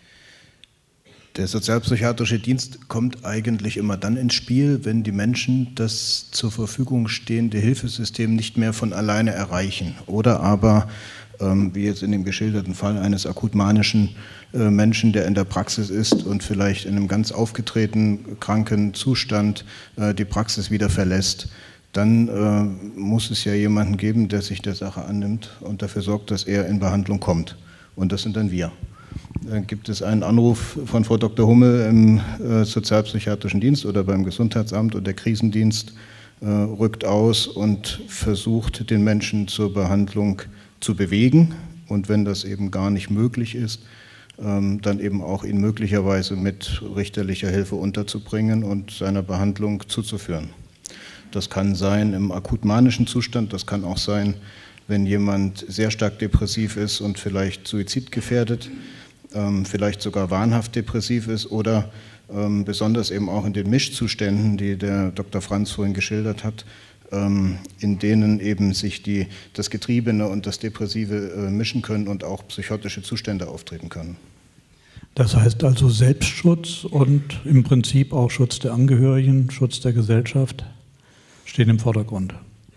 Der sozialpsychiatrische Dienst kommt eigentlich immer dann ins Spiel, wenn die Menschen das zur Verfügung stehende Hilfesystem nicht mehr von alleine erreichen. Oder aber, wie jetzt in dem geschilderten Fall eines akut-manischen Menschen, der in der Praxis ist und vielleicht in einem ganz aufgetretenen kranken Zustand die Praxis wieder verlässt, dann muss es ja jemanden geben, der sich der Sache annimmt und dafür sorgt, dass er in Behandlung kommt. Und das sind dann wir. Dann gibt es einen Anruf von Frau Dr. Hummel im Sozialpsychiatrischen Dienst oder beim Gesundheitsamt und der Krisendienst rückt aus und versucht, den Menschen zur Behandlung zu bewegen. Und wenn das eben gar nicht möglich ist, dann eben auch ihn möglicherweise mit richterlicher Hilfe unterzubringen und seiner Behandlung zuzuführen. Das kann sein im akut-manischen Zustand, das kann auch sein, wenn jemand sehr stark depressiv ist und vielleicht suizidgefährdet, vielleicht sogar wahnhaft depressiv ist oder besonders eben auch in den Mischzuständen, die der Dr. Franz vorhin geschildert hat, in denen eben sich das Getriebene und das Depressive mischen können und auch psychotische Zustände auftreten können. Das heißt also Selbstschutz und im Prinzip auch Schutz der Angehörigen, Schutz der Gesellschaft stehen im Vordergrund.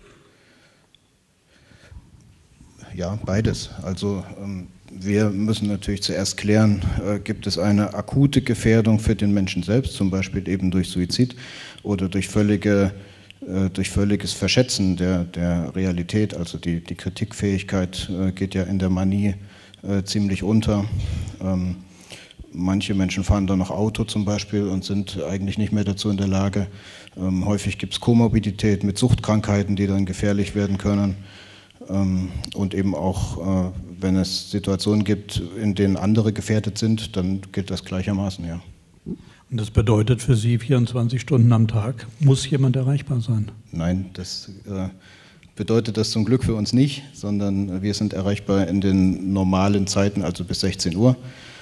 Ja, beides. Also wir müssen natürlich zuerst klären, gibt es eine akute Gefährdung für den Menschen selbst, zum Beispiel eben durch Suizid oder durch völliges Verschätzen der Realität. Also die Kritikfähigkeit geht ja in der Manie ziemlich unter. Manche Menschen fahren dann noch Auto zum Beispiel und sind eigentlich nicht mehr dazu in der Lage. Häufig gibt es Komorbidität mit Suchtkrankheiten, die dann gefährlich werden können. Und eben auch, wenn es Situationen gibt, in denen andere gefährdet sind, dann gilt das gleichermaßen, ja. Und das bedeutet für Sie 24 Stunden am Tag, muss jemand erreichbar sein? Nein, das bedeutet das zum Glück für uns nicht, sondern wir sind erreichbar in den normalen Zeiten, also bis 16 Uhr,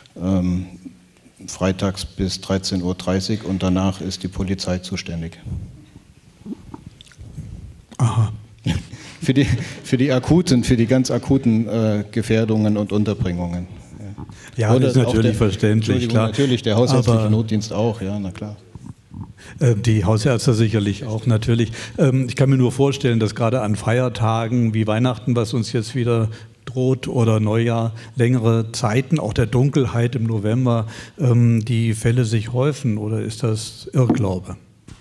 freitags bis 13:30 Uhr und danach ist die Polizei zuständig. Aha. Für die ganz akuten Gefährdungen und Unterbringungen. Ja, das ist natürlich verständlich, klar. Natürlich, der hausärztliche Notdienst auch, ja, na klar. Die Hausärzte sicherlich auch, natürlich. Ich kann mir nur vorstellen, dass gerade an Feiertagen wie Weihnachten, was uns jetzt wieder droht, oder Neujahr, längere Zeiten, auch der Dunkelheit im November, die Fälle sich häufen, oder ist das Irrglaube?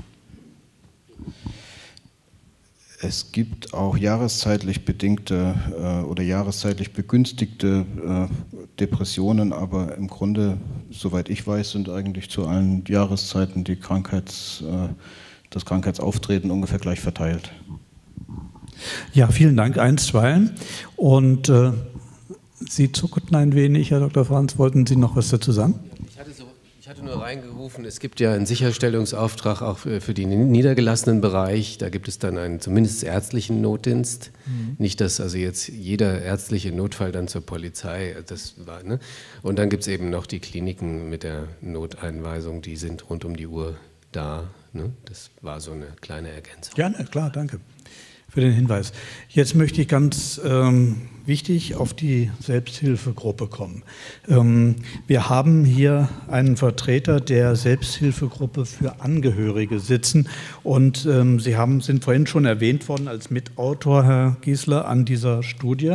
Es gibt auch jahreszeitlich bedingte oder jahreszeitlich begünstigte Depressionen, aber im Grunde, soweit ich weiß, sind eigentlich zu allen Jahreszeiten das Krankheitsauftreten ungefähr gleich verteilt. Ja, vielen Dank, einstweilen. Und Sie zuckten ein wenig, Herr Dr. Franz, wollten Sie noch was dazu sagen? Ich hatte nur reingerufen, es gibt ja einen Sicherstellungsauftrag auch für den niedergelassenen Bereich. Da gibt es dann einen zumindest ärztlichen Notdienst. Nicht, dass also jetzt jeder ärztliche Notfall dann zur Polizei, das war, ne? Und dann gibt es eben noch die Kliniken mit der Noteinweisung, die sind rund um die Uhr da. Ne? Das war so eine kleine Ergänzung. Gerne, klar, danke für den Hinweis. Jetzt möchte ich ganz wichtig auf die Selbsthilfegruppe kommen. Wir haben hier einen Vertreter der Selbsthilfegruppe für Angehörige sitzen und Sie sind vorhin schon erwähnt worden als Mitautor, Herr Giesler, an dieser Studie.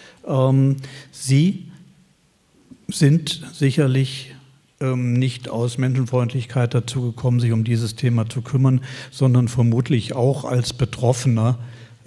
Sie sind sicherlich nicht aus Menschenfreundlichkeit dazu gekommen, sich um dieses Thema zu kümmern, sondern vermutlich auch als Betroffener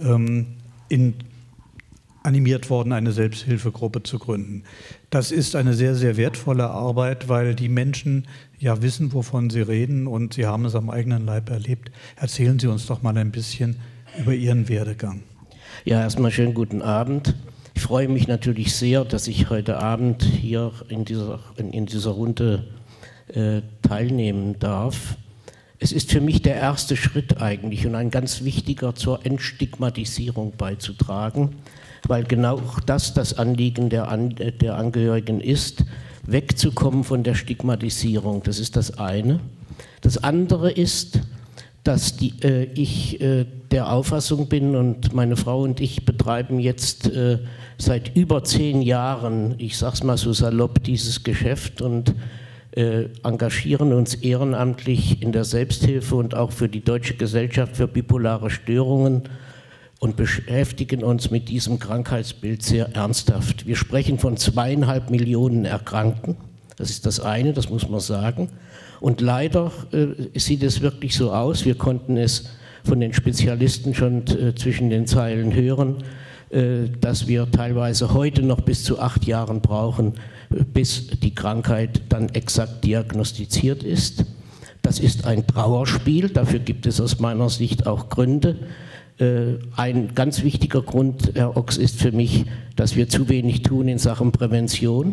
animiert worden, eine Selbsthilfegruppe zu gründen. Das ist eine sehr, sehr wertvolle Arbeit, weil die Menschen ja wissen, wovon sie reden und sie haben es am eigenen Leib erlebt. Erzählen Sie uns doch mal ein bisschen über Ihren Werdegang. Ja, erstmal schönen guten Abend. Ich freue mich natürlich sehr, dass ich heute Abend hier in dieser Runde teilnehmen darf. Es ist für mich der erste Schritt eigentlich und ein ganz wichtiger, zur Entstigmatisierung beizutragen, weil genau das Anliegen der Angehörigen ist, wegzukommen von der Stigmatisierung. Das ist das eine. Das andere ist, dass ich der Auffassung bin und meine Frau und ich betreiben jetzt seit über 10 Jahren, ich sag's mal so salopp, dieses Geschäft und engagieren uns ehrenamtlich in der Selbsthilfe und auch für die Deutsche Gesellschaft für bipolare Störungen und beschäftigen uns mit diesem Krankheitsbild sehr ernsthaft. Wir sprechen von 2,5 Millionen Erkrankten, das ist das eine, das muss man sagen. Und leider sieht es wirklich so aus, wir konnten es von den Spezialisten schon zwischen den Zeilen hören, dass wir teilweise heute noch bis zu 8 Jahren brauchen, bis die Krankheit dann exakt diagnostiziert ist. Das ist ein Trauerspiel, dafür gibt es aus meiner Sicht auch Gründe. Ein ganz wichtiger Grund, Herr Ochs, ist für mich, dass wir zu wenig tun in Sachen Prävention.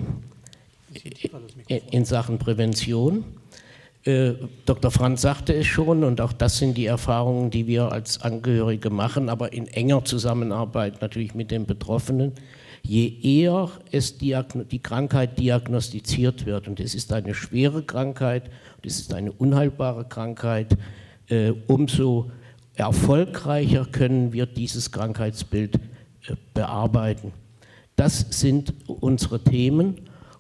Dr. Franz sagte es schon und auch das sind die Erfahrungen, die wir als Angehörige machen, aber in enger Zusammenarbeit natürlich mit den Betroffenen. Je eher die Krankheit diagnostiziert wird, und es ist eine schwere Krankheit, und es ist eine unheilbare Krankheit, umso erfolgreicher können wir dieses Krankheitsbild bearbeiten. Das sind unsere Themen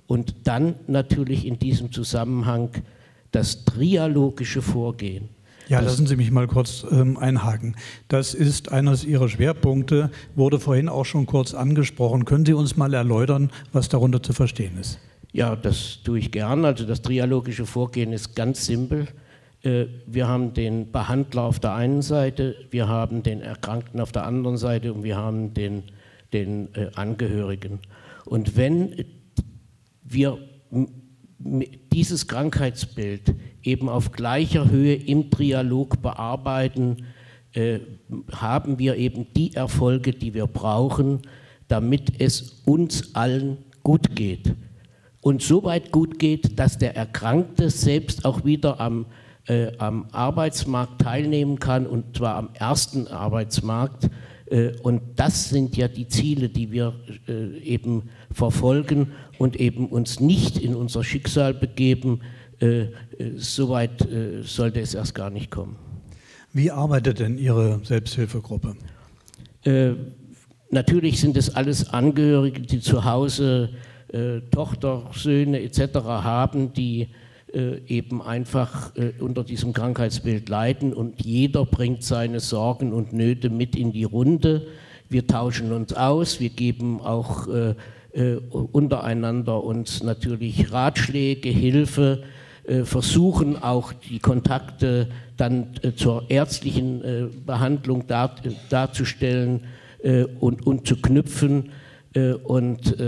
Und dann natürlich in diesem Zusammenhang das trialogische Vorgehen. Ja, lassen Sie mich mal kurz einhaken. Das ist eines Ihrer Schwerpunkte, wurde vorhin auch schon kurz angesprochen. Können Sie uns mal erläutern, was darunter zu verstehen ist? Ja, das tue ich gern. Also das trialogische Vorgehen ist ganz simpel. Wir haben den Behandler auf der einen Seite, wir haben den Erkrankten auf der anderen Seite und wir haben den Angehörigen. Und wenn wir dieses Krankheitsbild eben auf gleicher Höhe im Trialog bearbeiten, haben wir eben die Erfolge, die wir brauchen, damit es uns allen gut geht. Und so weit gut geht, dass der Erkrankte selbst auch wieder am Arbeitsmarkt teilnehmen kann, und zwar am ersten Arbeitsmarkt. Und das sind ja die Ziele, die wir eben verfolgen und eben uns nicht in unser Schicksal begeben. Soweit sollte es erst gar nicht kommen. Wie arbeitet denn Ihre Selbsthilfegruppe? Natürlich sind es alles Angehörige, die zu Hause Tochter, Söhne etc. haben, die eben einfach unter diesem Krankheitsbild leiden, und jeder bringt seine Sorgen und Nöte mit in die Runde. Wir tauschen uns aus, wir geben auch untereinander uns natürlich Ratschläge, Hilfe, versuchen auch die Kontakte dann zur ärztlichen Behandlung darzustellen und zu knüpfen, und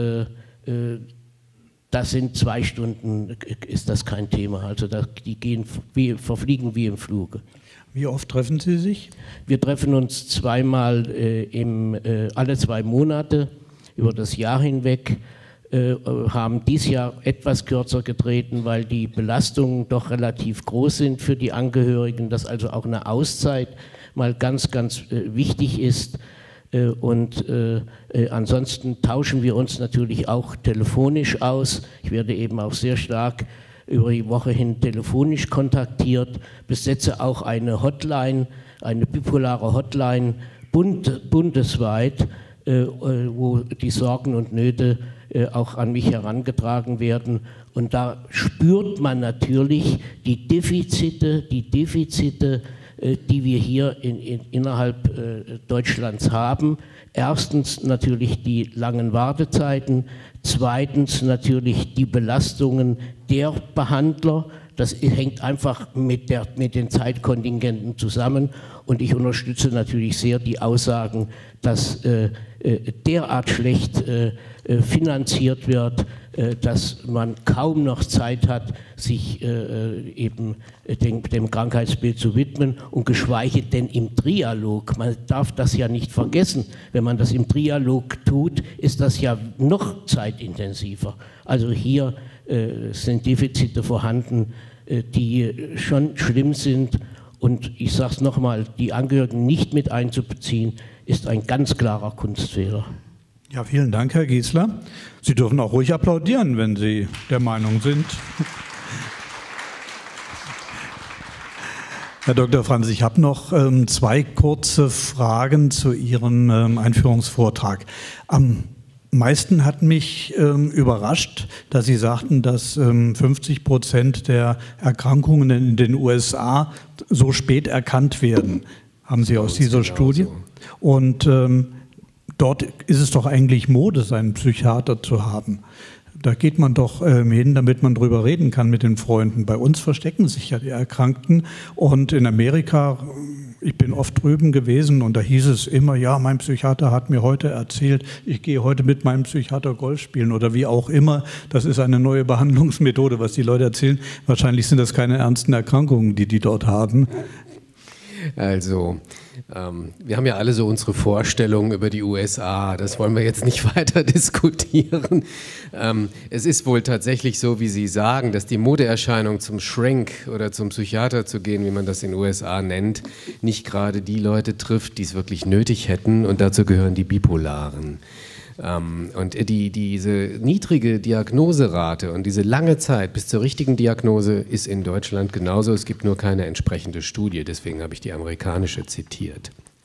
das sind 2 Stunden, ist das kein Thema. Also die verfliegen wie im Fluge. Wie oft treffen Sie sich? Wir treffen uns zweimal alle 2 Monate über das Jahr hinweg, haben dieses Jahr etwas kürzer getreten, weil die Belastungen doch relativ groß sind für die Angehörigen, dass also auch eine Auszeit mal ganz, ganz wichtig ist. Und ansonsten tauschen wir uns natürlich auch telefonisch aus. Ich werde eben auch sehr stark über die Woche hin telefonisch kontaktiert, besetze auch eine Hotline, eine bipolare Hotline bundesweit, wo die Sorgen und Nöte auch an mich herangetragen werden. Und da spürt man natürlich die Defizite, die wir hier innerhalb Deutschlands haben. Erstens natürlich die langen Wartezeiten, zweitens natürlich die Belastungen der Behandler. Das hängt einfach mit den Zeitkontingenten zusammen, und ich unterstütze natürlich sehr die Aussagen, dass derart schlecht finanziert wird, dass man kaum noch Zeit hat, sich eben dem Krankheitsbild zu widmen, und geschweige denn im Trialog. Man darf das ja nicht vergessen. Wenn man das im Trialog tut, ist das ja noch zeitintensiver. Also hier sind Defizite vorhanden, die schon schlimm sind. Und ich sage es nochmal, die Angehörigen nicht mit einzubeziehen, ist ein ganz klarer Kunstfehler. Ja, vielen Dank, Herr Giesler. Sie dürfen auch ruhig applaudieren, wenn Sie der Meinung sind. Herr Dr. Franz, ich habe noch 2 kurze Fragen zu Ihrem Einführungsvortrag. Am meisten hat mich überrascht, dass Sie sagten, dass 50% der Erkrankungen in den USA so spät erkannt werden. Haben Sie aus dieser Studie? Und dort ist es doch eigentlich Mode, seinen Psychiater zu haben. Da geht man doch hin, damit man drüber reden kann mit den Freunden. Bei uns verstecken sich ja die Erkrankten, und in Amerika, ich bin oft drüben gewesen, und da hieß es immer, ja, mein Psychiater hat mir heute erzählt, ich gehe heute mit meinem Psychiater Golf spielen oder wie auch immer. Das ist eine neue Behandlungsmethode, was die Leute erzählen. Wahrscheinlich sind das keine ernsten Erkrankungen, die dort haben. Also, wir haben ja alle so unsere Vorstellungen über die USA, das wollen wir jetzt nicht weiter diskutieren. Es ist wohl tatsächlich so, wie Sie sagen, dass die Modeerscheinung zum Shrink oder zum Psychiater zu gehen, wie man das in den USA nennt, nicht gerade die Leute trifft, die es wirklich nötig hätten, und dazu gehören die Bipolaren. Und diese niedrige Diagnoserate und diese lange Zeit bis zur richtigen Diagnose ist in Deutschland genauso. Es gibt nur keine entsprechende Studie, deswegen habe ich die amerikanische zitiert.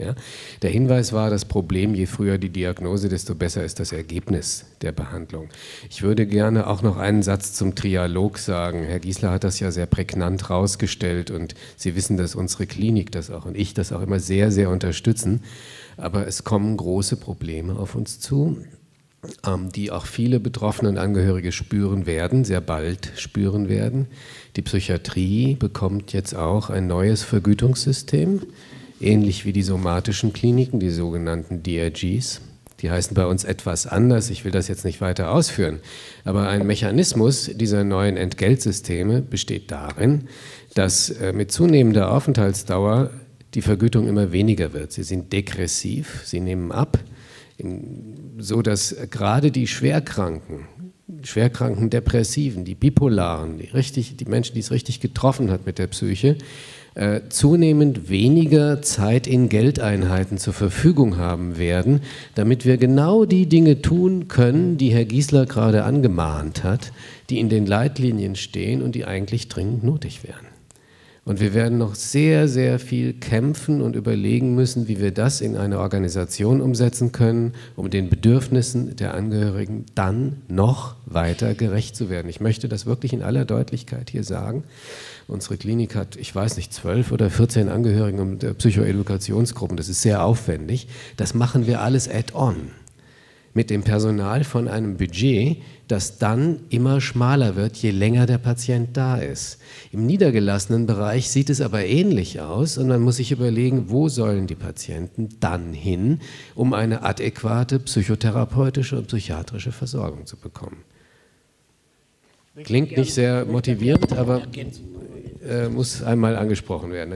Ja? Der Hinweis war, das Problem, je früher die Diagnose, desto besser ist das Ergebnis der Behandlung. Ich würde gerne auch noch einen Satz zum Trialog sagen. Herr Giesler hat das ja sehr prägnant rausgestellt und Sie wissen, dass unsere Klinik das auch und ich das auch immer sehr, sehr unterstützen. Aber es kommen große Probleme auf uns zu, die auch viele Betroffene und Angehörige spüren werden, sehr bald spüren werden. Die Psychiatrie bekommt jetzt auch ein neues Vergütungssystem, ähnlich wie die somatischen Kliniken, die sogenannten DRGs. Die heißen bei uns etwas anders, ich will das jetzt nicht weiter ausführen. Aber ein Mechanismus dieser neuen Entgeltsysteme besteht darin, dass mit zunehmender Aufenthaltsdauer die Vergütung immer weniger wird. Sie sind degressiv, sie nehmen ab, so dass gerade die schwerkranken Depressiven, die Bipolaren, die Menschen, die es richtig getroffen hat mit der Psyche, zunehmend weniger Zeit in Geldeinheiten zur Verfügung haben werden, damit wir genau die Dinge tun können, die Herr Giesler gerade angemahnt hat, die in den Leitlinien stehen und die eigentlich dringend nötig wären. Und wir werden noch sehr, sehr viel kämpfen und überlegen müssen, wie wir das in eine Organisation umsetzen können, um den Bedürfnissen der Angehörigen dann noch weiter gerecht zu werden. Ich möchte das wirklich in aller Deutlichkeit hier sagen. Unsere Klinik hat, ich weiß nicht, 12 oder 14 Angehörigen und Psychoedukationsgruppen. Das ist sehr aufwendig. Das machen wir alles add-on mit dem Personal von einem Budget, das dann immer schmaler wird, je länger der Patient da ist. Im niedergelassenen Bereich sieht es aber ähnlich aus und man muss sich überlegen, wo sollen die Patienten dann hin, um eine adäquate psychotherapeutische und psychiatrische Versorgung zu bekommen. Klingt nicht sehr motivierend, aber muss einmal angesprochen werden.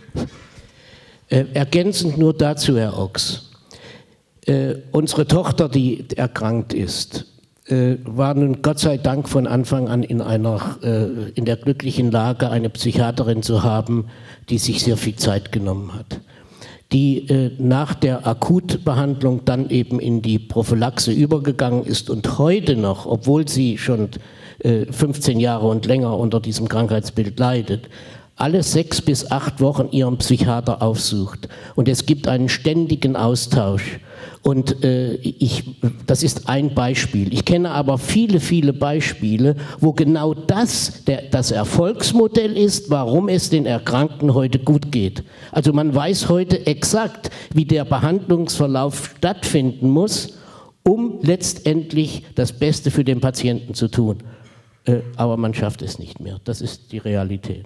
Ergänzend nur dazu, Herr Ochs. Unsere Tochter, die erkrankt ist, war nun Gott sei Dank von Anfang an in der glücklichen Lage, eine Psychiaterin zu haben, die sich sehr viel Zeit genommen hat. Die nach der Akutbehandlung dann eben in die Prophylaxe übergegangen ist und heute noch, obwohl sie schon 15 Jahre und länger unter diesem Krankheitsbild leidet, alle 6 bis 8 Wochen ihren Psychiater aufsucht. Und es gibt einen ständigen Austausch. Und das ist ein Beispiel. Ich kenne aber viele, viele Beispiele, wo genau das Erfolgsmodell ist, warum es den Erkrankten heute gut geht. Also man weiß heute exakt, wie der Behandlungsverlauf stattfinden muss, um letztendlich das Beste für den Patienten zu tun. Aber man schafft es nicht mehr. Das ist die Realität.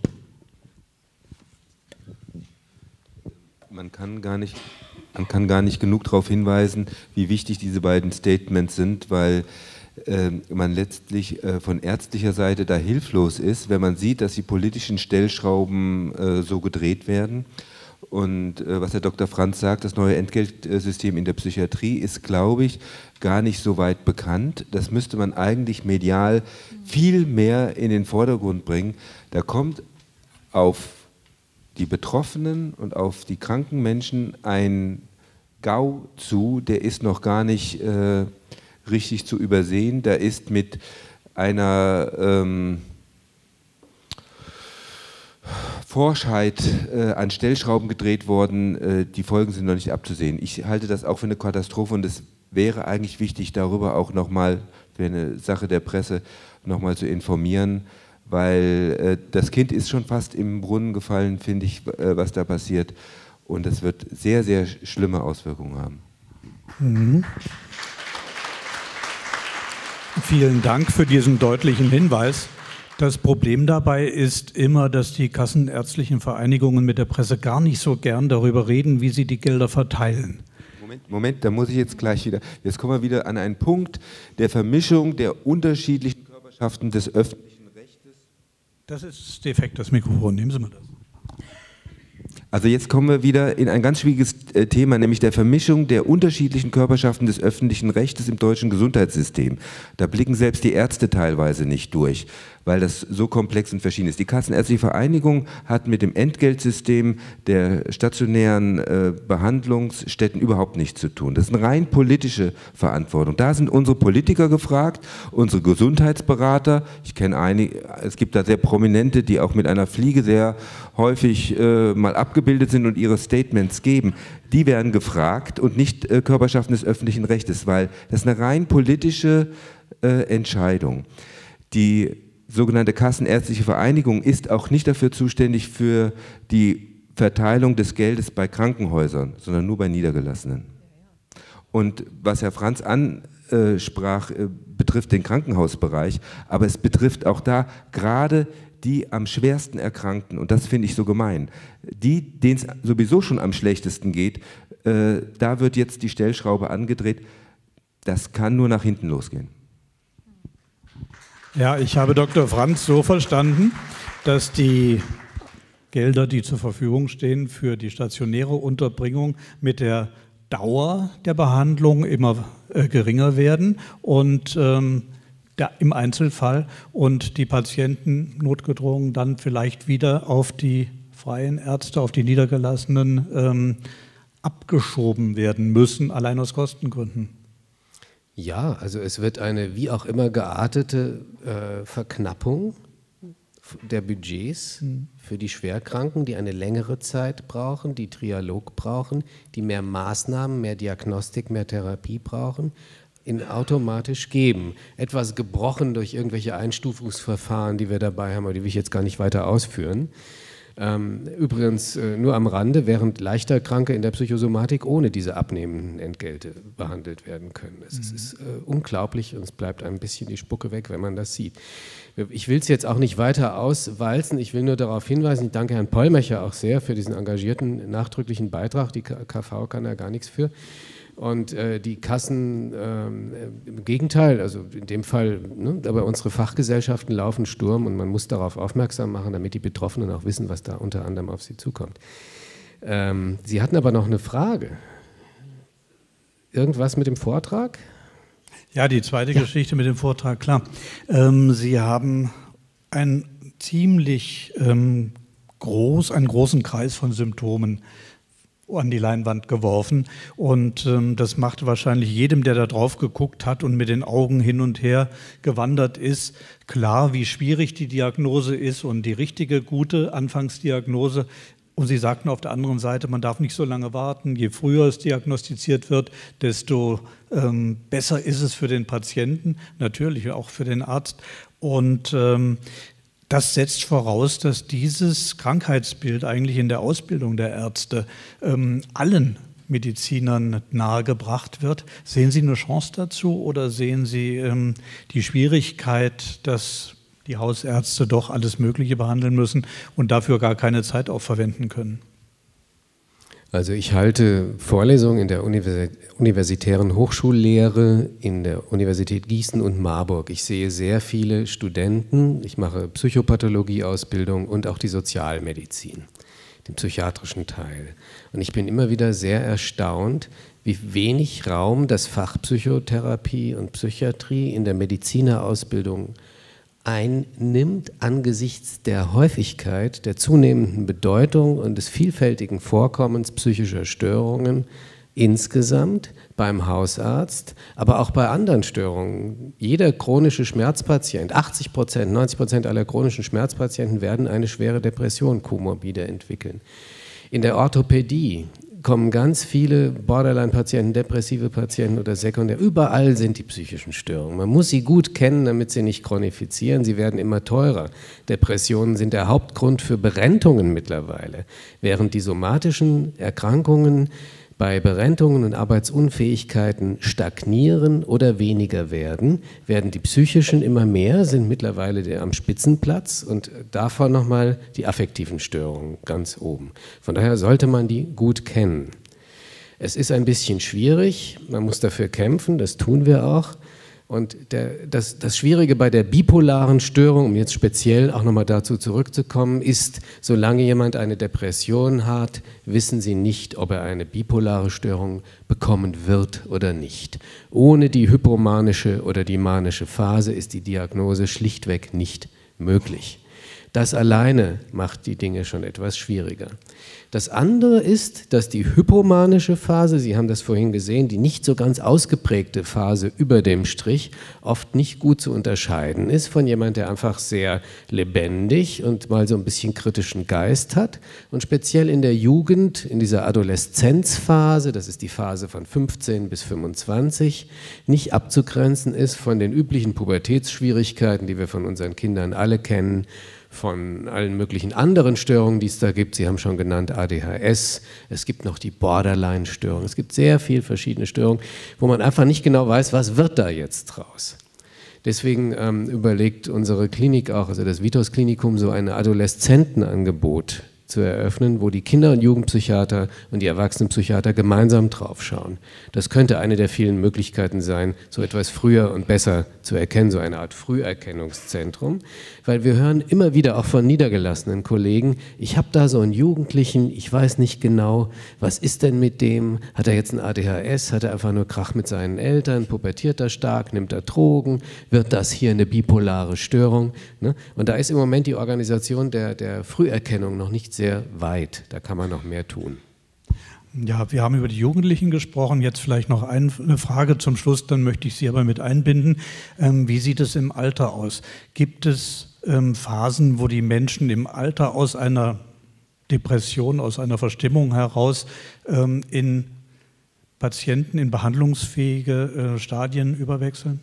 Man kann gar nicht genug darauf hinweisen, wie wichtig diese beiden Statements sind, weil man letztlich von ärztlicher Seite da hilflos ist, wenn man sieht, dass die politischen Stellschrauben so gedreht werden. Und was Herr Dr. Franz sagt, das neue Entgeltsystem in der Psychiatrie ist, glaube ich, gar nicht so weit bekannt. Das müsste man eigentlich medial viel mehr in den Vordergrund bringen. Da kommt auf die Betroffenen und auf die kranken Menschen ein GAU zu, der ist noch gar nicht richtig zu übersehen. Da ist mit einer Forschheit an Stellschrauben gedreht worden, die Folgen sind noch nicht abzusehen. Ich halte das auch für eine Katastrophe und es wäre eigentlich wichtig, darüber auch nochmal, für eine Sache der Presse, nochmal zu informieren, weil das Kind ist schon fast im Brunnen gefallen, finde ich, was da passiert. Und das wird sehr, sehr schlimme Auswirkungen haben. Mhm. Vielen Dank für diesen deutlichen Hinweis. Das Problem dabei ist immer, dass die kassenärztlichen Vereinigungen mit der Presse gar nicht so gern darüber reden, wie sie die Gelder verteilen. Moment, da muss ich jetzt gleich wieder, jetzt kommen wir wieder an einen Punkt der Vermischung der unterschiedlichen Körperschaften des öffentlichen Rechtes. Das ist defekt, das Mikrofon, nehmen Sie mal das. Also jetzt kommen wir wieder in ein ganz schwieriges Thema, nämlich der Vermischung der unterschiedlichen Körperschaften des öffentlichen Rechtes im deutschen Gesundheitssystem. Da blicken selbst die Ärzte teilweise nicht durch, weil das so komplex und verschieden ist. Die Kassenärztliche Vereinigung hat mit dem Entgeltsystem der stationären Behandlungsstätten überhaupt nichts zu tun. Das ist eine rein politische Verantwortung. Da sind unsere Politiker gefragt, unsere Gesundheitsberater. Ich kenne einige, es gibt da sehr Prominente, die auch mit einer Fliege sehr häufig mal abgebildet sind und ihre Statements geben. die werden gefragt und nicht Körperschaften des öffentlichen Rechtes, weil das ist eine rein politische Entscheidung. Die sogenannte Kassenärztliche Vereinigung ist auch nicht dafür zuständig für die Verteilung des Geldes bei Krankenhäusern, sondern nur bei Niedergelassenen. Und was Herr Franz ansprach, betrifft den Krankenhausbereich, aber es betrifft auch da gerade die am schwersten Erkrankten, und das finde ich so gemein, denen es sowieso schon am schlechtesten geht, da wird jetzt die Stellschraube angedreht, das kann nur nach hinten losgehen. Ja, ich habe Dr. Franz so verstanden, dass die Gelder, die zur Verfügung stehen für die stationäre Unterbringung, mit der Dauer der Behandlung immer geringer werden und im Einzelfall und die Patienten notgedrungen dann vielleicht wieder auf die freien Ärzte, auf die Niedergelassenen abgeschoben werden müssen, allein aus Kostengründen. Ja, also es wird eine wie auch immer geartete Verknappung der Budgets für die Schwerkranken, die eine längere Zeit brauchen, die Trialog brauchen, die mehr Maßnahmen, mehr Diagnostik, mehr Therapie brauchen, automatisch geben. Etwas gebrochen durch irgendwelche Einstufungsverfahren, die wir dabei haben, aber die will ich jetzt gar nicht weiter ausführen. Übrigens nur am Rande, während leichter Kranke in der Psychosomatik ohne diese abnehmenden Entgelte behandelt werden können. Es ist unglaublich und es bleibt ein bisschen die Spucke weg, wenn man das sieht. Ich will es jetzt auch nicht weiter auswalzen, ich will nur darauf hinweisen, ich danke Herrn Pollmecher auch sehr für diesen engagierten, nachdrücklichen Beitrag, die KV kann da gar nichts für. Und die Kassen, im Gegenteil, also in dem Fall, ne, aber unsere Fachgesellschaften laufen Sturm und man muss darauf aufmerksam machen, damit die Betroffenen auch wissen, was da unter anderem auf sie zukommt. Sie hatten aber noch eine Frage. Irgendwas mit dem Vortrag? Ja, die zweite Geschichte mit dem Vortrag, klar. Sie haben einen großen Kreis von Symptomen an die Leinwand geworfen und das macht wahrscheinlich jedem, der da drauf geguckt hat und mit den Augen hin und her gewandert ist, klar, wie schwierig die Diagnose ist und die richtige, gute Anfangsdiagnose. Und Sie sagten auf der anderen Seite, man darf nicht so lange warten. Je früher es diagnostiziert wird, desto besser ist es für den Patienten, natürlich auch für den Arzt. Und das setzt voraus, dass dieses Krankheitsbild eigentlich in der Ausbildung der Ärzte allen Medizinern nahegebracht wird. Sehen Sie eine Chance dazu oder sehen Sie die Schwierigkeit, dass die Hausärzte doch alles Mögliche behandeln müssen und dafür gar keine Zeit aufverwenden können? Also ich halte Vorlesungen in der universitären Hochschullehre in der Universität Gießen und Marburg. Ich sehe sehr viele Studenten, ich mache Psychopathologie-Ausbildung und auch die Sozialmedizin, den psychiatrischen Teil. Und ich bin immer wieder sehr erstaunt, wie wenig Raum das Fach Psychotherapie und Psychiatrie in der Medizinerausbildung einnimmt angesichts der Häufigkeit, der zunehmenden Bedeutung und des vielfältigen Vorkommens psychischer Störungen insgesamt beim Hausarzt, aber auch bei anderen Störungen. Jeder chronische Schmerzpatient, 80%, 90% aller chronischen Schmerzpatienten werden eine schwere Depression komorbide entwickeln. In der Orthopädie kommen ganz viele Borderline-Patienten, depressive Patienten oder sekundär. Überall sind die psychischen Störungen. Man muss sie gut kennen, damit sie nicht chronifizieren. Sie werden immer teurer. Depressionen sind der Hauptgrund für Berentungen mittlerweile. Während die somatischen Erkrankungen bei Berentungen und Arbeitsunfähigkeiten stagnieren oder weniger werden, werden die psychischen immer mehr, sind mittlerweile am Spitzenplatz und davon nochmal die affektiven Störungen ganz oben. Von daher sollte man die gut kennen. Es ist ein bisschen schwierig, man muss dafür kämpfen, das tun wir auch. Und das Schwierige bei der bipolaren Störung, um jetzt speziell auch nochmal dazu zurückzukommen, ist, solange jemand eine Depression hat, wissen Sie nicht, ob er eine bipolare Störung bekommen wird oder nicht. Ohne die hypomanische oder die manische Phase ist die Diagnose schlichtweg nicht möglich. Das alleine macht die Dinge schon etwas schwieriger. Das andere ist, dass die hypomanische Phase, Sie haben das vorhin gesehen, die nicht so ganz ausgeprägte Phase über dem Strich, oft nicht gut zu unterscheiden ist von jemand, der einfach sehr lebendig und mal so ein bisschen kritischen Geist hat und speziell in der Jugend, in dieser Adoleszenzphase, das ist die Phase von 15 bis 25, nicht abzugrenzen ist von den üblichen Pubertätsschwierigkeiten, die wir von unseren Kindern alle kennen, von allen möglichen anderen Störungen, die es da gibt. Sie haben schon genannt ADHS, es gibt noch die Borderline-Störung, es gibt sehr viele verschiedene Störungen, wo man einfach nicht genau weiß, was wird da jetzt draus. Deswegen überlegt unsere Klinik auch, also das Vitos Klinikum, so ein Adoleszentenangebot zu eröffnen, wo die Kinder- und Jugendpsychiater und die Erwachsenenpsychiater gemeinsam drauf schauen. Das könnte eine der vielen Möglichkeiten sein, so etwas früher und besser zu erkennen, so eine Art Früherkennungszentrum, weil wir hören immer wieder auch von niedergelassenen Kollegen, ich habe da so einen Jugendlichen, ich weiß nicht genau, was ist denn mit dem, hat er jetzt ein ADHS, hat er einfach nur Krach mit seinen Eltern, pubertiert er stark, nimmt er Drogen, wird das hier eine bipolare Störung? Ne? Und da ist im Moment die Organisation der Früherkennung noch nicht sehr weit, da kann man noch mehr tun. Ja, wir haben über die Jugendlichen gesprochen, jetzt vielleicht noch eine Frage zum Schluss, dann möchte ich Sie aber mit einbinden. Wie sieht es im Alter aus? Gibt es Phasen, wo die Menschen im Alter aus einer Depression, aus einer Verstimmung heraus in Patienten in behandlungsfähige Stadien überwechseln?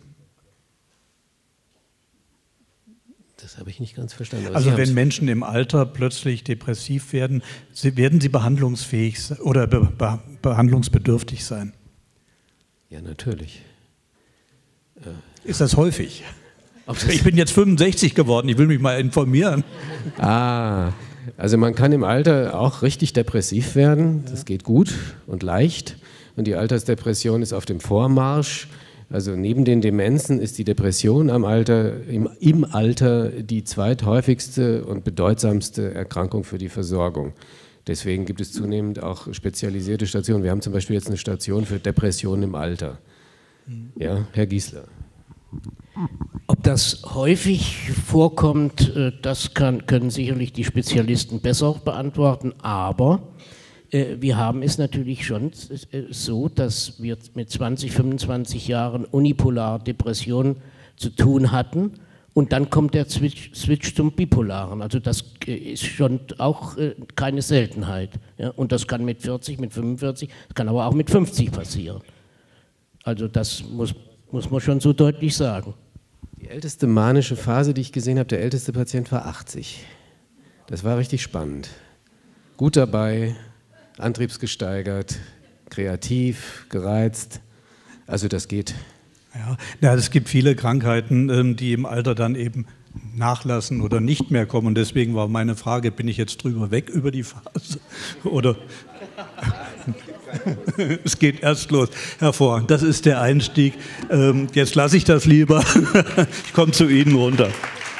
Das habe ich nicht ganz verstanden. Also wenn Menschen im Alter plötzlich depressiv werden, werden sie behandlungsfähig oder behandlungsbedürftig sein? Ja, natürlich. Ist das häufig? Ich bin jetzt 65 geworden, ich will mich mal informieren. Also man kann im Alter auch richtig depressiv werden, das geht gut und leicht. Und die Altersdepression ist auf dem Vormarsch. Also neben den Demenzen ist die Depression im Alter die zweithäufigste und bedeutsamste Erkrankung für die Versorgung. Deswegen gibt es zunehmend auch spezialisierte Stationen. Wir haben zum Beispiel jetzt eine Station für Depressionen im Alter. Ja, Herr Giesler. Ob das häufig vorkommt, das können sicherlich die Spezialisten besser beantworten, aber wir haben es natürlich schon so, dass wir mit 20, 25 Jahren unipolar Depression zu tun hatten und dann kommt der Switch zum Bipolaren. Also das ist schon auch keine Seltenheit. Ja? Und das kann mit 40, mit 45, das kann aber auch mit 50 passieren. Also das muss man schon so deutlich sagen. Die älteste manische Phase, die ich gesehen habe, der älteste Patient war 80. Das war richtig spannend. Gut dabei, antriebsgesteigert, kreativ, gereizt, also das geht. Ja, es gibt viele Krankheiten, die im Alter dann eben nachlassen oder nicht mehr kommen. Und deswegen war meine Frage, bin ich jetzt drüber weg über die Phase? Oder es geht erst los. Hervorragend, das ist der Einstieg. Jetzt lasse ich das lieber. Ich komme zu Ihnen runter.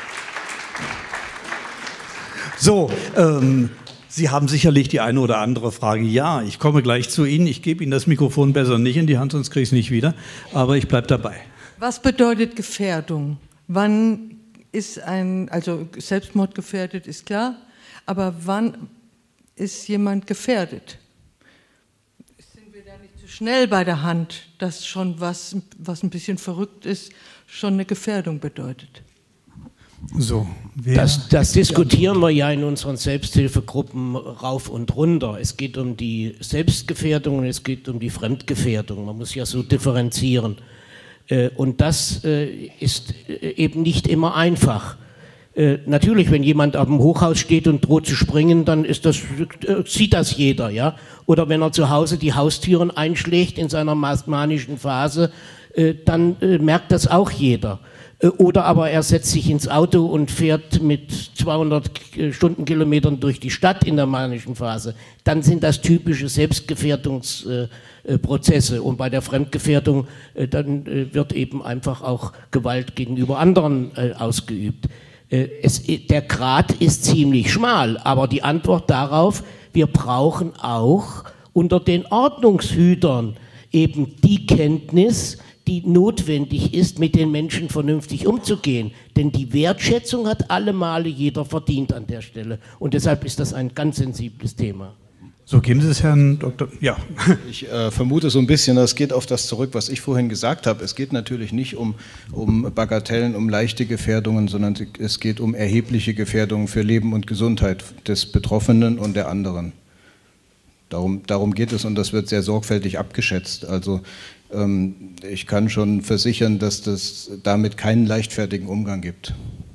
So, Sie haben sicherlich die eine oder andere Frage. Ja, ich komme gleich zu Ihnen. Ich gebe Ihnen das Mikrofon besser nicht in die Hand, sonst kriege ich es nicht wieder. Aber ich bleibe dabei. Was bedeutet Gefährdung? Wann ist also Selbstmord gefährdet, ist klar. Aber wann ist jemand gefährdet? Sind wir da nicht zu schnell bei der Hand, dass schon was ein bisschen verrückt ist, schon eine Gefährdung bedeutet? So, das diskutieren wir ja in unseren Selbsthilfegruppen rauf und runter. Es geht um die Selbstgefährdung und es geht um die Fremdgefährdung. Man muss ja so differenzieren. Und das ist eben nicht immer einfach. Natürlich, wenn jemand auf dem Hochhaus steht und droht zu springen, dann sieht das jeder. Ja? Oder wenn er zu Hause die Haustüren einschlägt in seiner manischen Phase, dann merkt das auch jeder. Oder aber er setzt sich ins Auto und fährt mit 200 Stundenkilometern durch die Stadt in der manischen Phase. Dann sind das typische Selbstgefährdungsprozesse. Und bei der Fremdgefährdung dann wird eben einfach auch Gewalt gegenüber anderen ausgeübt. Der Grat ist ziemlich schmal, aber die Antwort darauf, wir brauchen auch unter den Ordnungshütern eben die Kenntnis, die notwendig ist, mit den Menschen vernünftig umzugehen. Denn die Wertschätzung hat alle Male jeder verdient an der Stelle. Und deshalb ist das ein ganz sensibles Thema. So, geben Sie es Herrn Dr. Ja. Ich vermute so ein bisschen, das geht auf das zurück, was ich vorhin gesagt habe. Es geht natürlich nicht um Bagatellen, um leichte Gefährdungen, sondern es geht um erhebliche Gefährdungen für Leben und Gesundheit des Betroffenen und der anderen. Darum geht es und das wird sehr sorgfältig abgeschätzt. Also ich kann schon versichern, dass es damit keinen leichtfertigen Umgang gibt.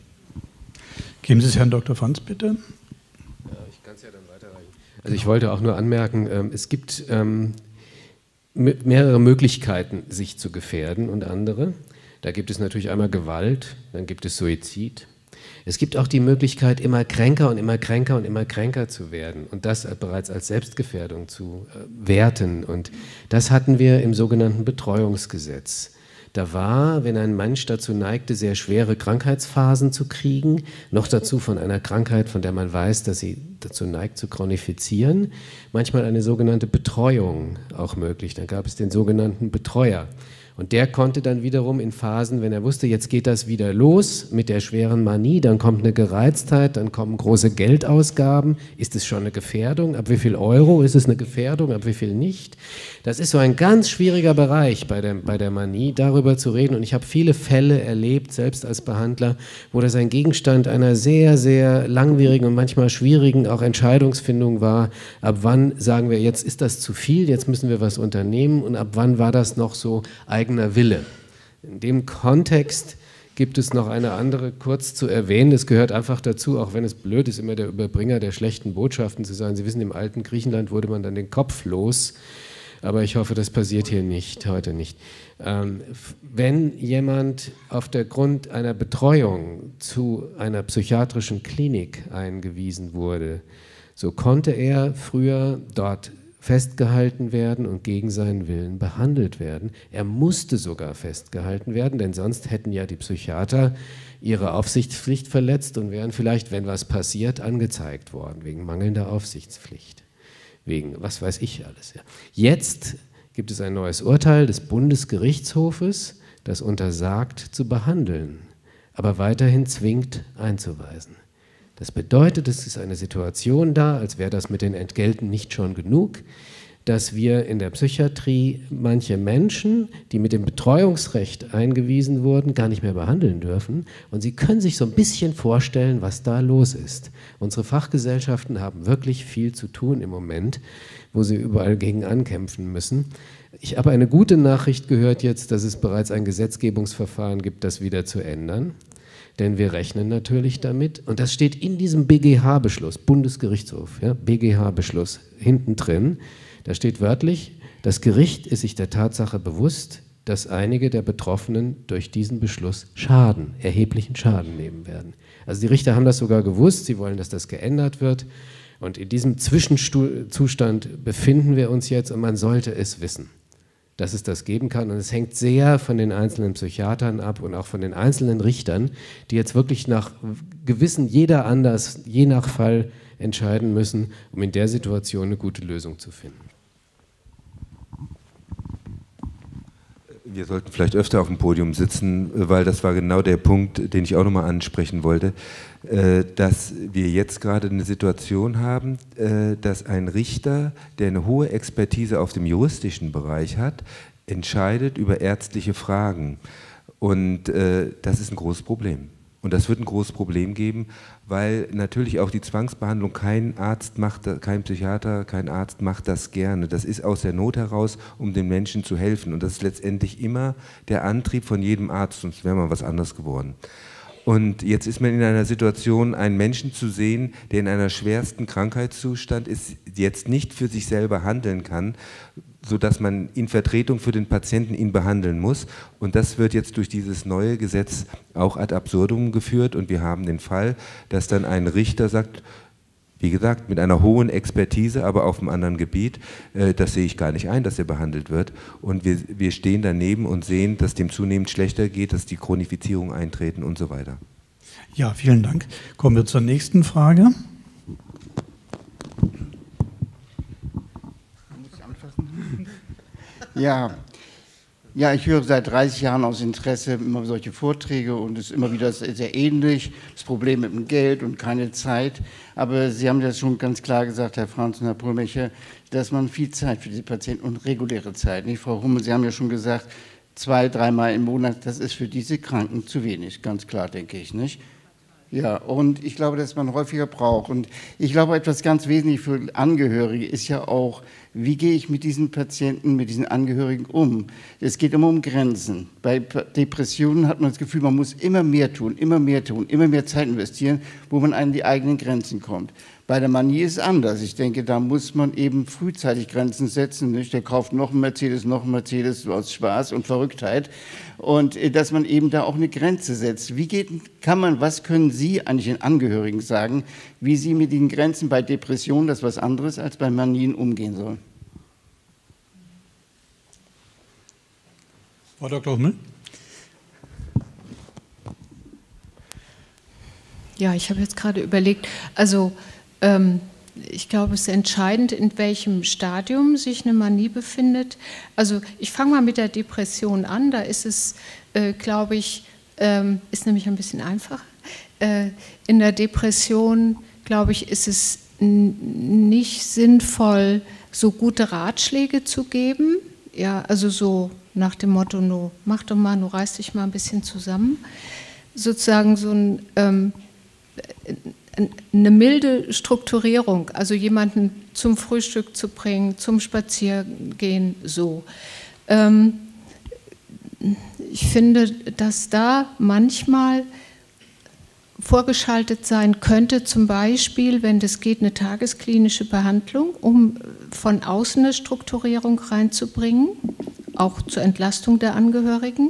Geben Sie es Herrn Dr. Franz, bitte. Ja, ich kann es ja dann weiterreichen. Also ich wollte auch nur anmerken, es gibt mehrere Möglichkeiten, sich zu gefährden und andere. Da gibt es natürlich einmal Gewalt, dann gibt es Suizid. Es gibt auch die Möglichkeit, immer kränker und immer kränker und immer kränker zu werden und das bereits als Selbstgefährdung zu werten. Und das hatten wir im sogenannten Betreuungsgesetz. Da war, wenn ein Mensch dazu neigte, sehr schwere Krankheitsphasen zu kriegen, noch dazu von einer Krankheit, von der man weiß, dass sie dazu neigt zu chronifizieren, manchmal eine sogenannte Betreuung auch möglich. Dann gab es den sogenannten Betreuer. Und der konnte dann wiederum in Phasen, wenn er wusste, jetzt geht das wieder los mit der schweren Manie, dann kommt eine Gereiztheit, dann kommen große Geldausgaben. Ist es schon eine Gefährdung? Ab wie viel Euro ist es eine Gefährdung? Ab wie viel nicht? Das ist so ein ganz schwieriger Bereich bei der Manie, darüber zu reden. Und ich habe viele Fälle erlebt, selbst als Behandler, wo das ein Gegenstand einer sehr, sehr langwierigen und manchmal schwierigen auch Entscheidungsfindung war. Ab wann sagen wir, jetzt ist das zu viel, jetzt müssen wir was unternehmen und ab wann war das noch so eigener Wille. In dem Kontext gibt es noch eine andere kurz zu erwähnen. Es gehört einfach dazu, auch wenn es blöd ist, immer der Überbringer der schlechten Botschaften zu sein. Sie wissen, im alten Griechenland wurde man dann den Kopf los. Aber ich hoffe, das passiert hier nicht, heute nicht. Wenn jemand aufgrund einer Betreuung zu einer psychiatrischen Klinik eingewiesen wurde, so konnte er früher dort festgehalten werden und gegen seinen Willen behandelt werden. Er musste sogar festgehalten werden, denn sonst hätten ja die Psychiater ihre Aufsichtspflicht verletzt und wären vielleicht, wenn was passiert, angezeigt worden, wegen mangelnder Aufsichtspflicht. Wegen was weiß ich alles. Ja. Jetzt gibt es ein neues Urteil des Bundesgerichtshofes, das untersagt zu behandeln, aber weiterhin zwingt einzuweisen. Das bedeutet, es ist eine Situation da, als wäre das mit den Entgelten nicht schon genug, dass wir in der Psychiatrie manche Menschen, die mit dem Betreuungsrecht eingewiesen wurden, gar nicht mehr behandeln dürfen. Und Sie können sich so ein bisschen vorstellen, was da los ist. Unsere Fachgesellschaften haben wirklich viel zu tun im Moment, wo sie überall gegen ankämpfen müssen. Ich habe eine gute Nachricht gehört jetzt, dass es bereits ein Gesetzgebungsverfahren gibt, das wieder zu ändern. Denn wir rechnen natürlich damit, und das steht in diesem BGH-Beschluss, Bundesgerichtshof, ja, BGH-Beschluss, hinten drin, da steht wörtlich, das Gericht ist sich der Tatsache bewusst, dass einige der Betroffenen durch diesen Beschluss erheblichen Schaden nehmen werden. Also die Richter haben das sogar gewusst, sie wollen, dass das geändert wird. Und in diesem Zwischenzustand befinden wir uns jetzt und man sollte es wissen, dass es das geben kann. Und es hängt sehr von den einzelnen Psychiatern ab und auch von den einzelnen Richtern, die jetzt wirklich nach Gewissen jeder anders, je nach Fall entscheiden müssen, um in der Situation eine gute Lösung zu finden. Wir sollten vielleicht öfter auf dem Podium sitzen, weil das war genau der Punkt, den ich auch nochmal ansprechen wollte, dass wir jetzt gerade eine Situation haben, dass ein Richter, der eine hohe Expertise auf dem juristischen Bereich hat, entscheidet über ärztliche Fragen. Und das ist ein großes Problem. Und das wird ein großes Problem geben, weil natürlich auch die Zwangsbehandlung, kein Arzt macht, kein Psychiater, kein Arzt macht das gerne. Das ist aus der Not heraus, um den Menschen zu helfen. Und das ist letztendlich immer der Antrieb von jedem Arzt, sonst wäre man was anderes geworden. Und jetzt ist man in einer Situation, einen Menschen zu sehen, der in einer schwersten Krankheitszustand ist, jetzt nicht für sich selber handeln kann, sodass man in Vertretung für den Patienten ihn behandeln muss. Und das wird jetzt durch dieses neue Gesetz auch ad absurdum geführt. Und wir haben den Fall, dass dann ein Richter sagt, wie gesagt, mit einer hohen Expertise, aber auf einem anderen Gebiet, das sehe ich gar nicht ein, dass er behandelt wird. Und wir stehen daneben und sehen, dass dem zunehmend schlechter geht, dass die Chronifizierung eintreten und so weiter. Ja, vielen Dank. Kommen wir zur nächsten Frage. Ja, Ja, ich höre seit 30 Jahren aus Interesse immer solche Vorträge und es ist immer wieder sehr ähnlich. Das Problem mit dem Geld und keine Zeit. Aber Sie haben ja schon ganz klar gesagt, Herr Franz und Herr Pohlmecher, dass man viel Zeit für diese Patienten und reguläre Zeit. Nicht? Frau Hummel, Sie haben ja schon gesagt, 2-, 3-mal im Monat, das ist für diese Kranken zu wenig. Ganz klar, denke ich, nicht? Ja, und ich glaube, dass man häufiger braucht. Und ich glaube, etwas ganz Wesentliches für Angehörige ist ja auch, wie gehe ich mit diesen Patienten, mit diesen Angehörigen um? Es geht immer um Grenzen. Bei Depressionen hat man das Gefühl, man muss immer mehr tun, immer mehr tun, immer mehr Zeit investieren, wo man an die eigenen Grenzen kommt. Bei der Manie ist es anders. Ich denke, da muss man eben frühzeitig Grenzen setzen. Nicht? Der kauft noch einen Mercedes aus Spaß und Verrücktheit. Und dass man eben da auch eine Grenze setzt. Was können Sie eigentlich den Angehörigen sagen, wie sie mit den Grenzen bei Depressionen, das ist was anderes als bei Manien, umgehen sollen? Frau Dr. Hummel? Ja, ich habe jetzt gerade überlegt, also ich glaube, es ist entscheidend, in welchem Stadium sich eine Manie befindet. Also ich fange mal mit der Depression an, da ist es, glaube ich, ist nämlich ein bisschen einfacher. In der Depression, glaube ich, ist es nicht sinnvoll, so gute Ratschläge zu geben. Ja, also so nach dem Motto, no, mach doch mal, nur reiß dich mal ein bisschen zusammen. Sozusagen so eine milde Strukturierung, also jemanden zum Frühstück zu bringen, zum Spaziergehen, so. Ich finde, dass da manchmal vorgeschaltet sein könnte, zum Beispiel, wenn das geht, eine tagesklinische Behandlung, um von außen eine Strukturierung reinzubringen, auch zur Entlastung der Angehörigen.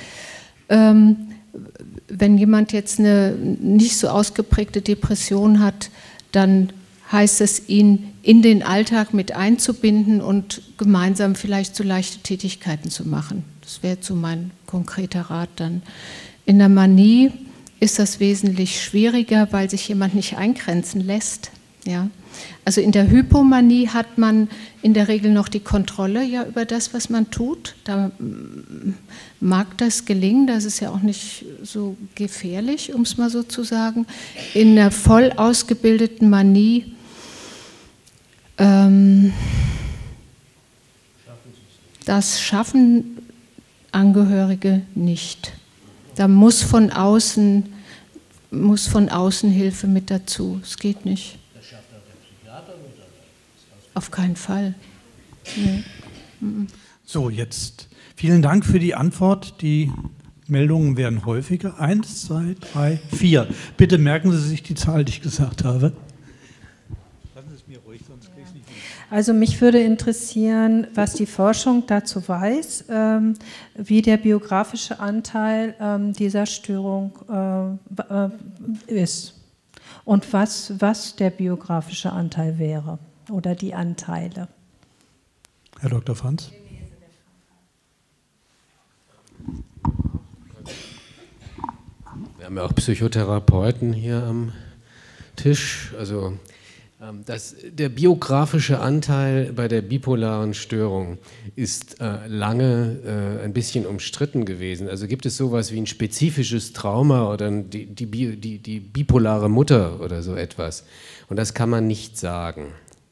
Wenn jemand jetzt eine nicht so ausgeprägte Depression hat, dann heißt es, ihn in den Alltag mit einzubinden und gemeinsam vielleicht so leichte Tätigkeiten zu machen. Das wäre so mein konkreter Rat dann. In der Manie ist das wesentlich schwieriger, weil sich jemand nicht eingrenzen lässt. Ja? Also in der Hypomanie hat man in der Regel noch die Kontrolle ja über das, was man tut. Da mag das gelingen, das ist ja auch nicht so gefährlich, um es mal so zu sagen. In der voll ausgebildeten Manie das schaffen Angehörige nicht. Da muss von außen Hilfe mit dazu. Es geht nicht. Auf keinen Fall. Nee. So, jetzt vielen Dank für die Antwort. Die Meldungen werden häufiger. 1, 2, 3, 4. Bitte merken Sie sich die Zahl, die ich gesagt habe. Lassen Sie es mir ruhig, sonst kriege ich es nicht mehr. Also mich würde interessieren, was die Forschung dazu weiß, wie der biografische Anteil dieser Störung ist und was der biografische Anteil wäre. Oder die Anteile. Herr Dr. Franz? Wir haben ja auch Psychotherapeuten hier am Tisch. Also der biografische Anteil bei der bipolaren Störung ist lange ein bisschen umstritten gewesen. Also gibt es sowas wie ein spezifisches Trauma oder die bipolare Mutter oder so etwas. Und das kann man nicht sagen.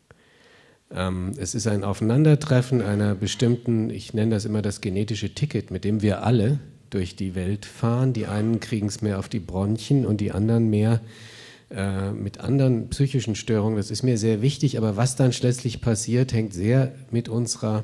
Es ist ein Aufeinandertreffen einer bestimmten, ich nenne das immer das genetische Ticket, mit dem wir alle durch die Welt fahren. Die einen kriegen es mehr auf die Bronchien und die anderen mehr mit anderen psychischen Störungen. Das ist mir sehr wichtig, aber was dann schließlich passiert, hängt sehr mit unserer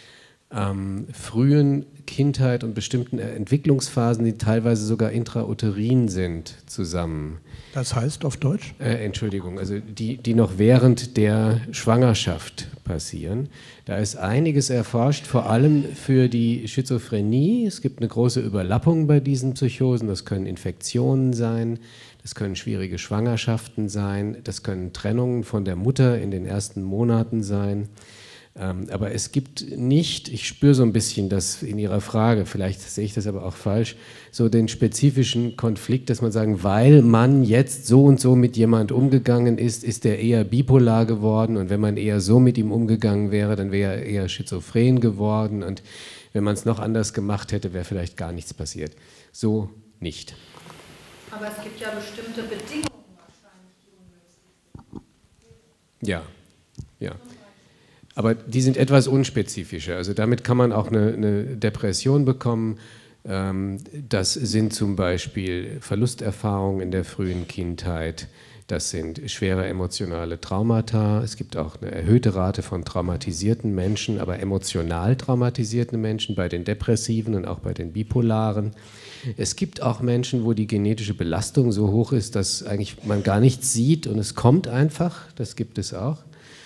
frühen Kindheit und bestimmten Entwicklungsphasen, die teilweise sogar intrauterin sind, zusammen. Das heißt auf Deutsch? Entschuldigung, also die noch während der Schwangerschaft passieren. Da ist einiges erforscht, vor allem für die Schizophrenie. Es gibt eine große Überlappung bei diesen Psychosen. Das können Infektionen sein, das können schwierige Schwangerschaften sein, das können Trennungen von der Mutter in den ersten Monaten sein. Aber es gibt nicht, ich spüre so ein bisschen das in Ihrer Frage, vielleicht sehe ich das aber auch falsch, so den spezifischen Konflikt, dass man sagen, weil man jetzt so und so mit jemand umgegangen ist, ist der eher bipolar geworden, und wenn man eher so mit ihm umgegangen wäre, dann wäre er eher schizophren geworden, und wenn man es noch anders gemacht hätte, wäre vielleicht gar nichts passiert. So nicht. Aber es gibt ja bestimmte Bedingungen wahrscheinlich, die unmöglich sind. Ja, ja. Aber die sind etwas unspezifischer. Also damit kann man auch eine Depression bekommen. Das sind zum Beispiel Verlusterfahrungen in der frühen Kindheit. Das sind schwere emotionale Traumata. Es gibt auch eine erhöhte Rate von traumatisierten Menschen, aber emotional traumatisierten Menschen bei den Depressiven und auch bei den Bipolaren. Es gibt auch Menschen, wo die genetische Belastung so hoch ist, dass eigentlich man gar nichts sieht und es kommt einfach. Das gibt es auch.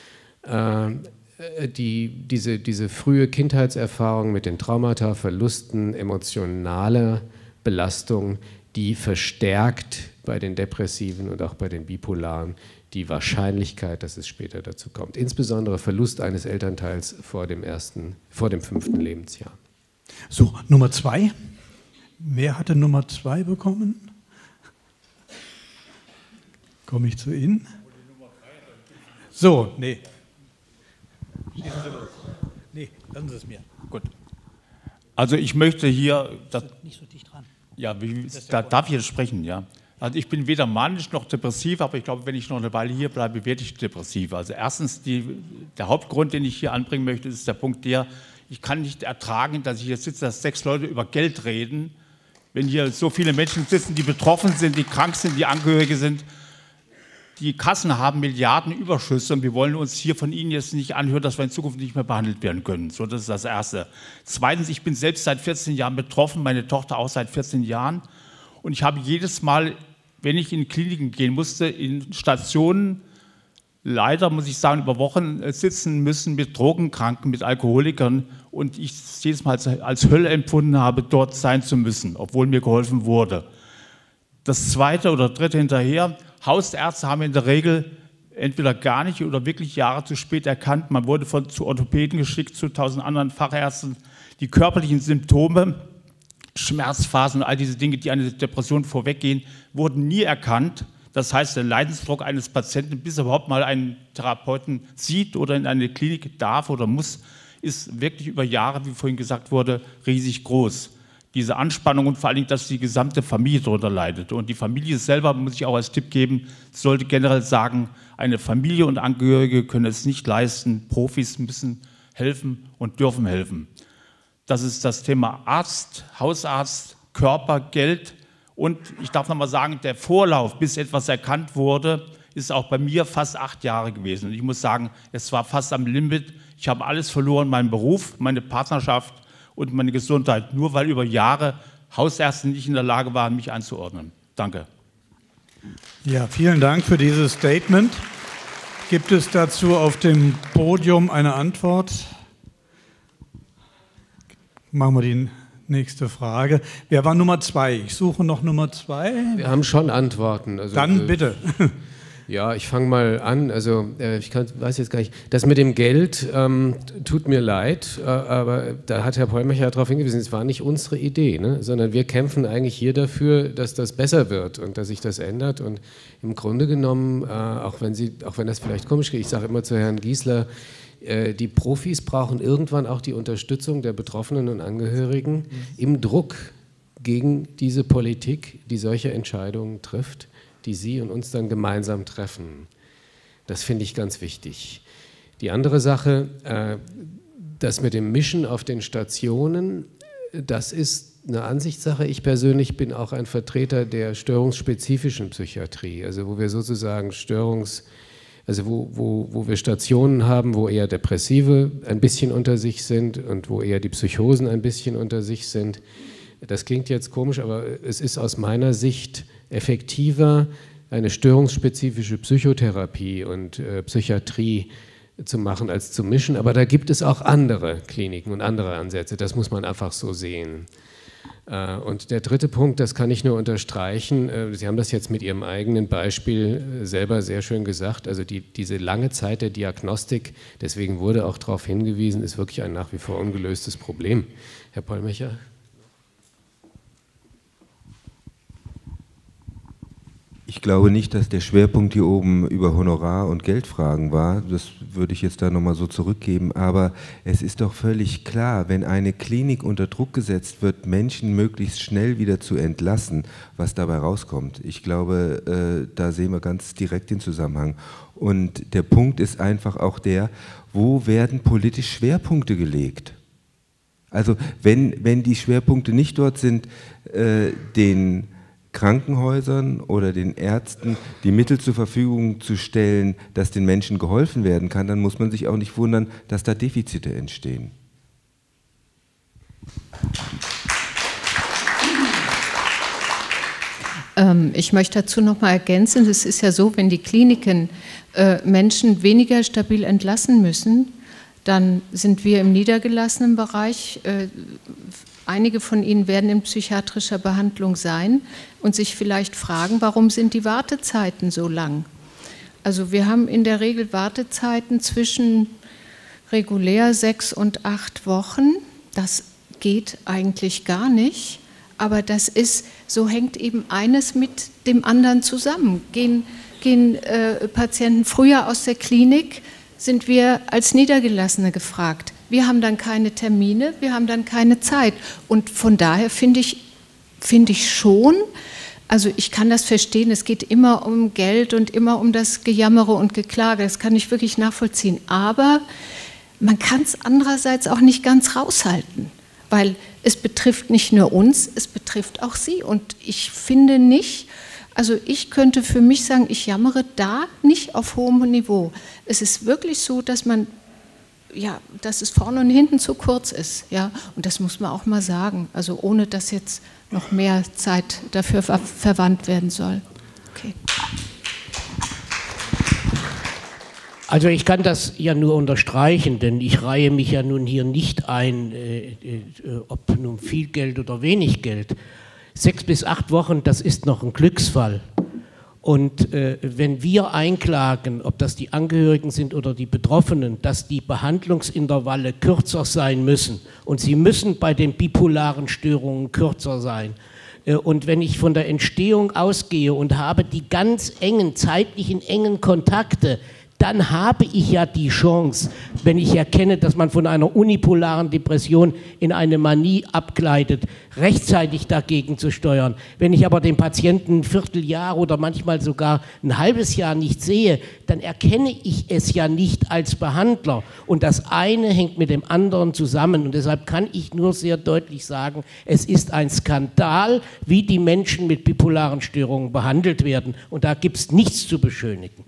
Diese frühe Kindheitserfahrung mit den Traumata, Verlusten, emotionale Belastung, die verstärkt bei den Depressiven und auch bei den Bipolaren die Wahrscheinlichkeit, dass es später dazu kommt. Insbesondere Verlust eines Elternteils vor dem 5. Lebensjahr. So, Nummer 2. Wer hatte Nummer 2 bekommen? Komme ich zu Ihnen? So, nee. Schießen Sie los. Nee, lassen Sie es mir. Gut. Also ich möchte hier... nicht so dicht dran. Ja, darf ich jetzt sprechen, ja? Also ich bin weder manisch noch depressiv, aber ich glaube, wenn ich noch eine Weile hier bleibe, werde ich depressiv. Also erstens, der Hauptgrund, den ich hier anbringen möchte, ist der Punkt ich kann nicht ertragen, dass ich hier sitze, dass 6 Leute über Geld reden, wenn hier so viele Menschen sitzen, die betroffen sind, die krank sind, die Angehörige sind. Die Kassen haben Milliarden Überschüsse und wir wollen uns hier von Ihnen jetzt nicht anhören, dass wir in Zukunft nicht mehr behandelt werden können. So, das ist das Erste. Zweitens, ich bin selbst seit 14 Jahren betroffen, meine Tochter auch seit 14 Jahren. Und ich habe jedes Mal, wenn ich in Kliniken gehen musste, in Stationen, leider muss ich sagen, über Wochen sitzen müssen mit Drogenkranken, mit Alkoholikern. Und ich es jedes Mal als Hölle empfunden habe, dort sein zu müssen, obwohl mir geholfen wurde. Das Zweite oder Dritte hinterher: Hausärzte haben in der Regel entweder gar nicht oder wirklich Jahre zu spät erkannt. Man wurde zu Orthopäden geschickt, zu 1000 anderen Fachärzten. Die körperlichen Symptome, Schmerzphasen und all diese Dinge, die eine Depression vorweggehen, wurden nie erkannt. Das heißt, der Leidensdruck eines Patienten, bis er überhaupt mal einen Therapeuten sieht oder in eine Klinik darf oder muss, ist wirklich über Jahre, wie vorhin gesagt wurde, riesig groß. Diese Anspannung und vor allen Dingen, dass die gesamte Familie darunter leidet. Und die Familie selber, muss ich auch als Tipp geben, sollte generell sagen, eine Familie und Angehörige können es nicht leisten. Profis müssen helfen und dürfen helfen. Das ist das Thema Arzt, Hausarzt, Körper, Geld. Und ich darf noch mal sagen, der Vorlauf, bis etwas erkannt wurde, ist auch bei mir fast 8 Jahre gewesen. Und ich muss sagen, es war fast am Limit. Ich habe alles verloren, meinen Beruf, meine Partnerschaft und meine Gesundheit, nur weil über Jahre Hausärzte nicht in der Lage waren, mich einzuordnen. Danke. Ja, vielen Dank für dieses Statement. Gibt es dazu auf dem Podium eine Antwort? Machen wir die nächste Frage. Wer war Nummer 2? Ich suche noch Nummer 2. Wir haben schon Antworten. Also, dann bitte. Ja, ich fange mal an. Also weiß jetzt gar nicht. Das mit dem Geld tut mir leid, aber da hat Herr Pollmecher darauf hingewiesen, es war nicht unsere Idee, ne? Sondern wir kämpfen eigentlich hier dafür, dass das besser wird und dass sich das ändert. Und im Grunde genommen, auch wenn das vielleicht komisch geht, ich sage immer zu Herrn Giesler, die Profis brauchen irgendwann auch die Unterstützung der Betroffenen und Angehörigen im Druck gegen diese Politik, die solche Entscheidungen trifft, die Sie und uns dann gemeinsam treffen. Das finde ich ganz wichtig. Die andere Sache, das mit dem Mischen auf den Stationen, das ist eine Ansichtssache. Ich persönlich bin auch ein Vertreter der störungsspezifischen Psychiatrie, also wo wir sozusagen wo wir Stationen haben, wo eher Depressive ein bisschen unter sich sind und wo eher die Psychosen ein bisschen unter sich sind. Das klingt jetzt komisch, aber es ist aus meiner Sicht effektiver, eine störungsspezifische Psychotherapie und Psychiatrie zu machen, als zu mischen. Aber da gibt es auch andere Kliniken und andere Ansätze. Das muss man einfach so sehen. Und der dritte Punkt, das kann ich nur unterstreichen, Sie haben das jetzt mit Ihrem eigenen Beispiel selber sehr schön gesagt, also diese lange Zeit der Diagnostik, deswegen wurde auch darauf hingewiesen, ist wirklich ein nach wie vor ungelöstes Problem. Herr Pollmecher? Ich glaube nicht, dass der Schwerpunkt hier oben über Honorar- und Geldfragen war. Das würde ich jetzt da nochmal so zurückgeben. Aber es ist doch völlig klar, wenn eine Klinik unter Druck gesetzt wird, Menschen möglichst schnell wieder zu entlassen, was dabei rauskommt. Ich glaube, da sehen wir ganz direkt den Zusammenhang. Und der Punkt ist einfach auch der, wo werden politisch Schwerpunkte gelegt? Also wenn die Schwerpunkte nicht dort sind, den Krankenhäusern oder den Ärzten die Mittel zur Verfügung zu stellen, dass den Menschen geholfen werden kann, dann muss man sich auch nicht wundern, dass da Defizite entstehen. Ich möchte dazu noch mal ergänzen, es ist ja so, wenn die Kliniken Menschen weniger stabil entlassen müssen, dann sind wir im niedergelassenen Bereich. Einige von Ihnen werden in psychiatrischer Behandlung sein und sich vielleicht fragen, warum sind die Wartezeiten so lang? Also wir haben in der Regel Wartezeiten zwischen regulär 6 und 8 Wochen. Das geht eigentlich gar nicht, aber das ist, so hängt eben eines mit dem anderen zusammen. Gehen Patienten früher aus der Klinik, sind wir als Niedergelassene gefragt. Wir haben dann keine Termine, wir haben dann keine Zeit. Und von daher finde ich schon, also ich kann das verstehen, es geht immer um Geld und immer um das Gejammere und Geklage, das kann ich wirklich nachvollziehen. Aber man kann es andererseits auch nicht ganz raushalten, weil es betrifft nicht nur uns, es betrifft auch Sie. Und ich finde nicht, also ich könnte für mich sagen, ich jammere da nicht auf hohem Niveau. Es ist wirklich so, dass dass es vorne und hinten zu kurz ist, ja, und das muss man auch mal sagen, also ohne dass jetzt noch mehr Zeit dafür verwandt werden soll. Okay. Also ich kann das ja nur unterstreichen, denn ich reihe mich ja nun hier nicht ein, ob nun viel Geld oder wenig Geld. 6 bis 8 Wochen, das ist noch ein Glücksfall. Und wenn wir einklagen, ob das die Angehörigen sind oder die Betroffenen, dass die Behandlungsintervalle kürzer sein müssen und sie müssen bei den bipolaren Störungen kürzer sein. Und wenn ich von der Entstehung ausgehe und habe die ganz zeitlichen engen Kontakte, dann habe ich ja die Chance, wenn ich erkenne, dass man von einer unipolaren Depression in eine Manie abgleitet, rechtzeitig dagegen zu steuern. Wenn ich aber den Patienten ein Vierteljahr oder manchmal sogar ein halbes Jahr nicht sehe, dann erkenne ich es ja nicht als Behandler. Und das eine hängt mit dem anderen zusammen. Und deshalb kann ich nur sehr deutlich sagen, es ist ein Skandal, wie die Menschen mit bipolaren Störungen behandelt werden. Und da gibt es nichts zu beschönigen.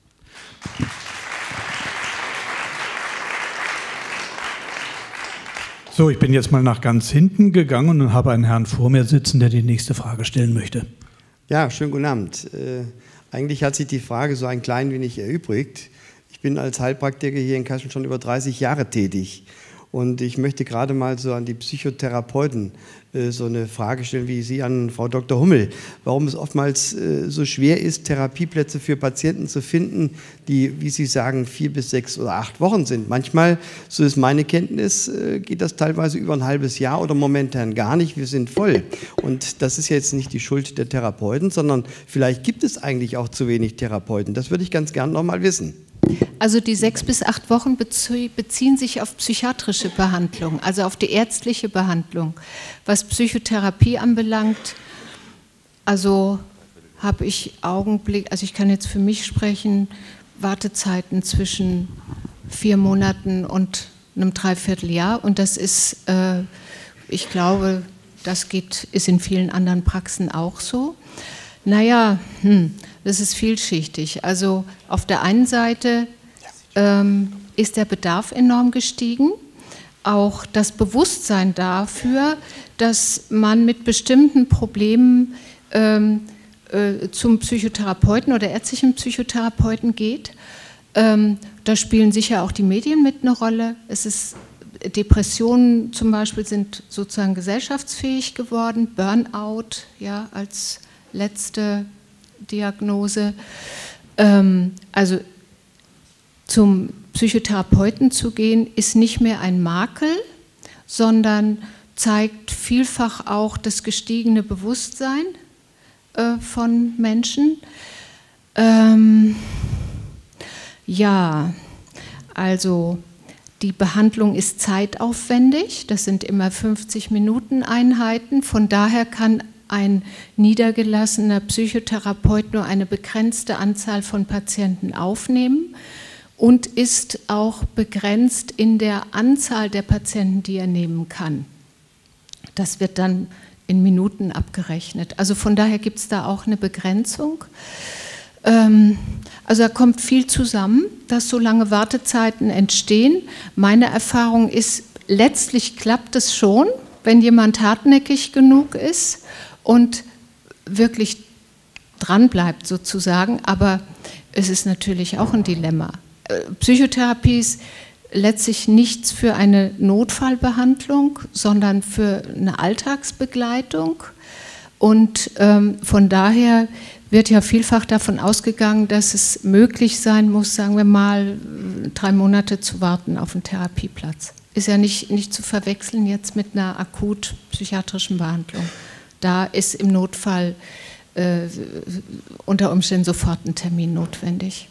So, ich bin jetzt mal nach ganz hinten gegangen und habe einen Herrn vor mir sitzen, der die nächste Frage stellen möchte. Ja, schönen guten Abend. Eigentlich hat sich die Frage so ein klein wenig erübrigt. Ich bin als Heilpraktiker hier in Kassel schon über 30 Jahre tätig. Und ich möchte gerade mal so an die Psychotherapeuten so eine Frage stellen, wie Sie an Frau Dr. Hummel, warum es oftmals so schwer ist, Therapieplätze für Patienten zu finden, die, wie Sie sagen, 4 bis 6 oder 8 Wochen sind. Manchmal, so ist meine Kenntnis, geht das teilweise über ein halbes Jahr oder momentan gar nicht. Wir sind voll. Und das ist jetzt nicht die Schuld der Therapeuten, sondern vielleicht gibt es eigentlich auch zu wenig Therapeuten. Das würde ich ganz gern noch mal wissen. Also die 6 bis 8 Wochen beziehen sich auf psychiatrische Behandlung, also auf die ärztliche Behandlung. Was Psychotherapie anbelangt, also habe ich also ich kann jetzt für mich sprechen, Wartezeiten zwischen 4 Monaten und einem Dreivierteljahr. Und das ist, ich glaube, das ist in vielen anderen Praxen auch so. Naja, das ist vielschichtig. Also auf der einen Seite ist der Bedarf enorm gestiegen, auch das Bewusstsein dafür, dass man mit bestimmten Problemen zum Psychotherapeuten oder ärztlichen Psychotherapeuten geht. Da spielen sicher auch die Medien mit eine Rolle. Es Depressionen zum Beispiel sind sozusagen gesellschaftsfähig geworden, Burnout, ja, als letzte Diagnose. Also zum Psychotherapeuten zu gehen, ist nicht mehr ein Makel, sondern zeigt vielfach auch das gestiegene Bewusstsein von Menschen. Ja, also die Behandlung ist zeitaufwendig, das sind immer 50-Minuten-Einheiten, von daher kann ein niedergelassener Psychotherapeut nur eine begrenzte Anzahl von Patienten aufnehmen und ist auch begrenzt in der Anzahl der Patienten, die er nehmen kann. Das wird dann in Minuten abgerechnet. Also von daher gibt es da auch eine Begrenzung. Also da kommt viel zusammen, dass so lange Wartezeiten entstehen. Meine Erfahrung ist, letztlich klappt es schon, wenn jemand hartnäckig genug ist und wirklich dranbleibt sozusagen, aber es ist natürlich auch ein Dilemma. Psychotherapie ist letztlich nichts für eine Notfallbehandlung, sondern für eine Alltagsbegleitung und von daher wird ja vielfach davon ausgegangen, dass es möglich sein muss, sagen wir mal, 3 Monate zu warten auf einen Therapieplatz. Ist ja nicht zu verwechseln jetzt mit einer akut psychiatrischen Behandlung. Da ist im Notfall unter Umständen sofort ein Termin notwendig.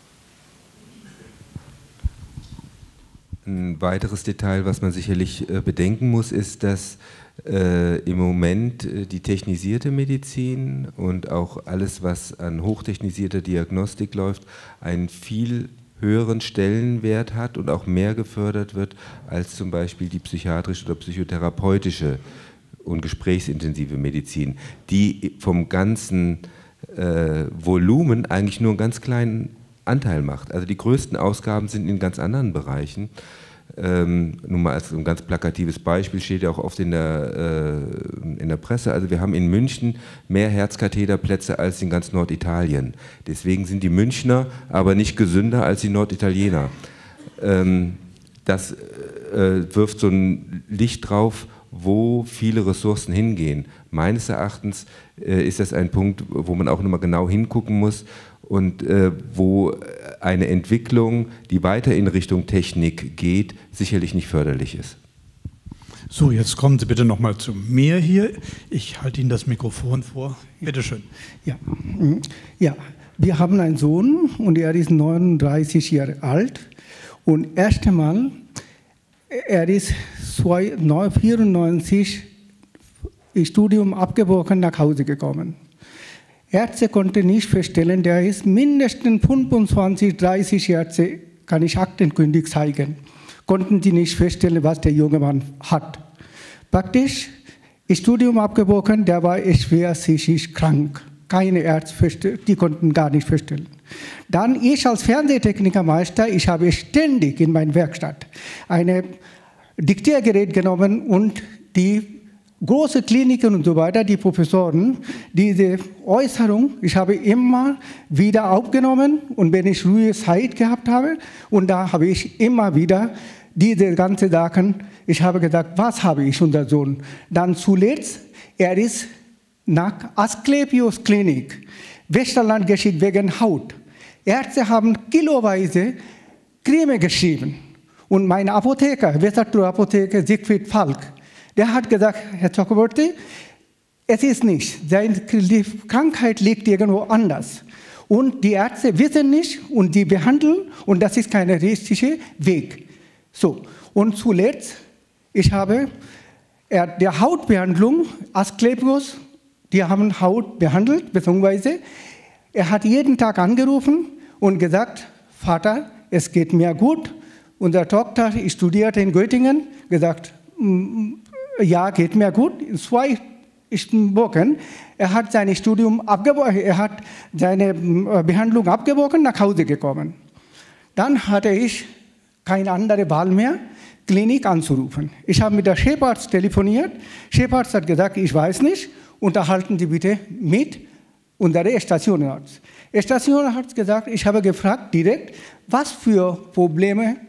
Ein weiteres Detail, was man sicherlich bedenken muss, ist, dass im Moment die technisierte Medizin und auch alles, was an hochtechnisierter Diagnostik läuft, einen viel höheren Stellenwert hat und auch mehr gefördert wird als zum Beispiel die psychiatrische oder psychotherapeutische und gesprächsintensive Medizin, die vom ganzen Volumen eigentlich nur einen ganz kleinen Anteil macht. Also die größten Ausgaben sind in ganz anderen Bereichen. Nur mal als ein ganz plakatives Beispiel, steht ja auch oft in der Presse, also wir haben in München mehr Herzkatheterplätze als in ganz Norditalien. Deswegen sind die Münchner aber nicht gesünder als die Norditaliener. Das wirft so ein Licht drauf, wo viele Ressourcen hingehen. Meines Erachtens ist das ein Punkt, wo man auch nochmal genau hingucken muss und wo eine Entwicklung, die weiter in Richtung Technik geht, sicherlich nicht förderlich ist. So, jetzt kommen Sie bitte nochmal zu mir hier. Ich halte Ihnen das Mikrofon vor. Bitte schön. Ja, wir haben einen Sohn und er ist 39 Jahre alt. Und erst einmal, er ist 1994 Studium abgebrochen nach Hause gekommen. Ärzte konnten nicht feststellen, der ist mindestens 25, 30 Ärzte, kann ich aktenkundig zeigen, konnten die nicht feststellen, was der junge Mann hat. Praktisch, Studium abgebrochen, der war schwer psychisch krank. Keine Ärzte, die konnten gar nicht feststellen. Dann ich als Fernsehtechnikermeister, ich habe ständig in meiner Werkstatt ein Diktiergerät genommen und die große Kliniken und so weiter, die Professoren, diese Äußerung, ich habe immer wieder aufgenommen und wenn ich ruhige Zeit gehabt habe und da habe ich immer wieder diese ganzen Sachen, ich habe gesagt, was habe ich unser Sohn? Dann zuletzt, er ist nach Asklepios Klinik, Westerland geschickt wegen Haut. Ärzte haben kiloweise Creme geschrieben und mein Apotheker, Westertur Apotheker Siegfried Falk, der hat gesagt, Herr Chakraborty, es ist nicht, die Krankheit liegt irgendwo anders. Und die Ärzte wissen nicht und die behandeln und das ist kein richtiger Weg. So, und zuletzt, ich habe der Hautbehandlung, Asklepios, die haben Haut behandelt, beziehungsweise er hat jeden Tag angerufen und gesagt, Vater, es geht mir gut. Unser Tochter studierte in Göttingen, gesagt, ja, geht mir gut. In 2 Wochen, er hat sein Studium abgebrochen, er hat seine Behandlung abgebrochen, nach Hause gekommen. Dann hatte ich keine andere Wahl mehr, Klinik anzurufen. Ich habe mit der Chefarzt telefoniert. Chefarzt hat gesagt, ich weiß nicht, unterhalten Sie bitte mit unserem Stationarzt. Der Stationarzt hat gesagt, ich habe gefragt direkt, was für Probleme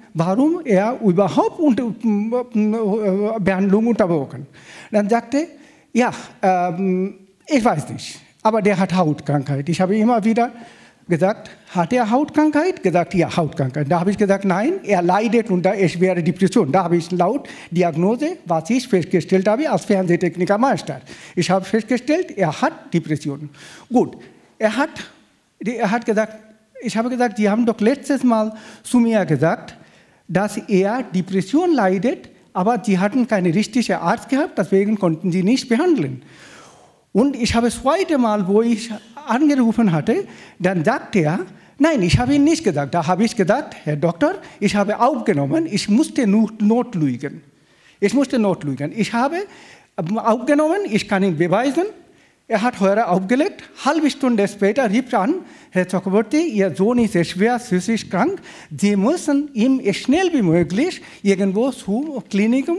warum er überhaupt Behandlung unterbrochen. Dann sagte er, ja, ich weiß nicht, aber der hat Hautkrankheit. Ich habe immer wieder gesagt, hat er Hautkrankheit? Gesagt, ja, Hautkrankheit. Da habe ich gesagt, nein, er leidet unter schwere Depression. Da habe ich laut Diagnose, was ich festgestellt habe als Fernsehtechnikermeister. Ich habe festgestellt, er hat Depressionen. Gut, er hat gesagt, ich habe gesagt, Sie haben doch letztes Mal zu mir gesagt, dass er Depression leidet, aber Sie hatten keinen richtigen Arzt gehabt, deswegen konnten Sie nicht behandeln. Und ich habe das zweite Mal, wo ich angerufen hatte, dann sagte er, nein, ich habe ihn nicht gesagt. Da habe ich gesagt, Herr Doktor, ich habe aufgenommen, ich musste notlügen. Ich habe aufgenommen, ich kann ihn beweisen. Er hat Hörer aufgelegt, halbe Stunde später rief er an, Herr Chakraborty, Ihr Sohn ist schwer psychisch krank, Sie müssen ihm schnell wie möglich irgendwo zur Klinik.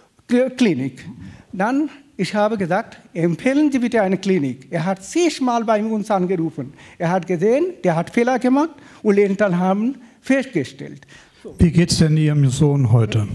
Dann ich habe gesagt, empfehlen Sie bitte eine Klinik. Er hat 6 Mal bei uns angerufen. Er hat gesehen, der hat Fehler gemacht und Eltern haben festgestellt. So. Wie geht es denn Ihrem Sohn heute?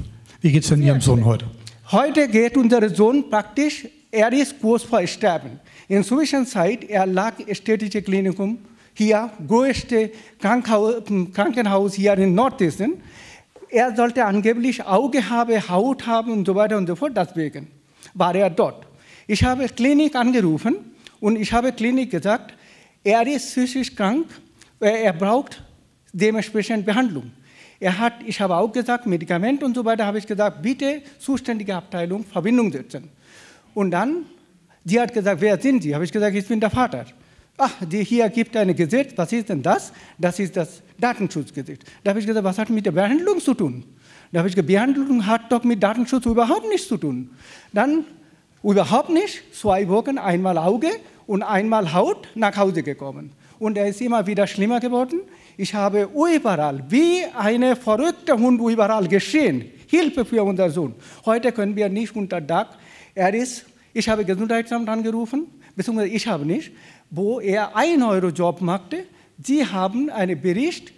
Heute geht unser Sohn praktisch, er ist kurz vor Sterben. In der Zwischenzeit, er lag im städtischen Klinikum, hier, größte Krankenhaus hier in Nordhessen. Er sollte angeblich Auge haben, Haut haben und so weiter und so fort, deswegen war er dort. Ich habe die Klinik angerufen und ich habe der Klinik gesagt, er ist psychisch krank, er braucht dementsprechend Behandlung. Ich habe auch gesagt, Medikamente und so weiter, habe ich gesagt, bitte zuständige Abteilung Verbindung setzen. Und dann, sie hat gesagt, wer sind Sie? Habe ich gesagt, ich bin der Vater. Ach, hier gibt es ein Gesetz, was ist denn das? Das ist das Datenschutzgesetz. Da habe ich gesagt, was hat mit der Behandlung zu tun? Da habe ich gesagt, Behandlung hat doch mit Datenschutz überhaupt nichts zu tun. Dann überhaupt nicht, 2 Wochen, einmal Auge und einmal Haut nach Hause gekommen. Und er ist immer wieder schlimmer geworden. Ich habe überall, wie ein verrückter Hund, überall geschrien. Hilfe für unseren Sohn. Heute können wir nicht unter Dach. Ich habe Gesundheitsamt angerufen, beziehungsweise ich habe nicht, wo er 1 Euro Job machte. Sie haben einen Bericht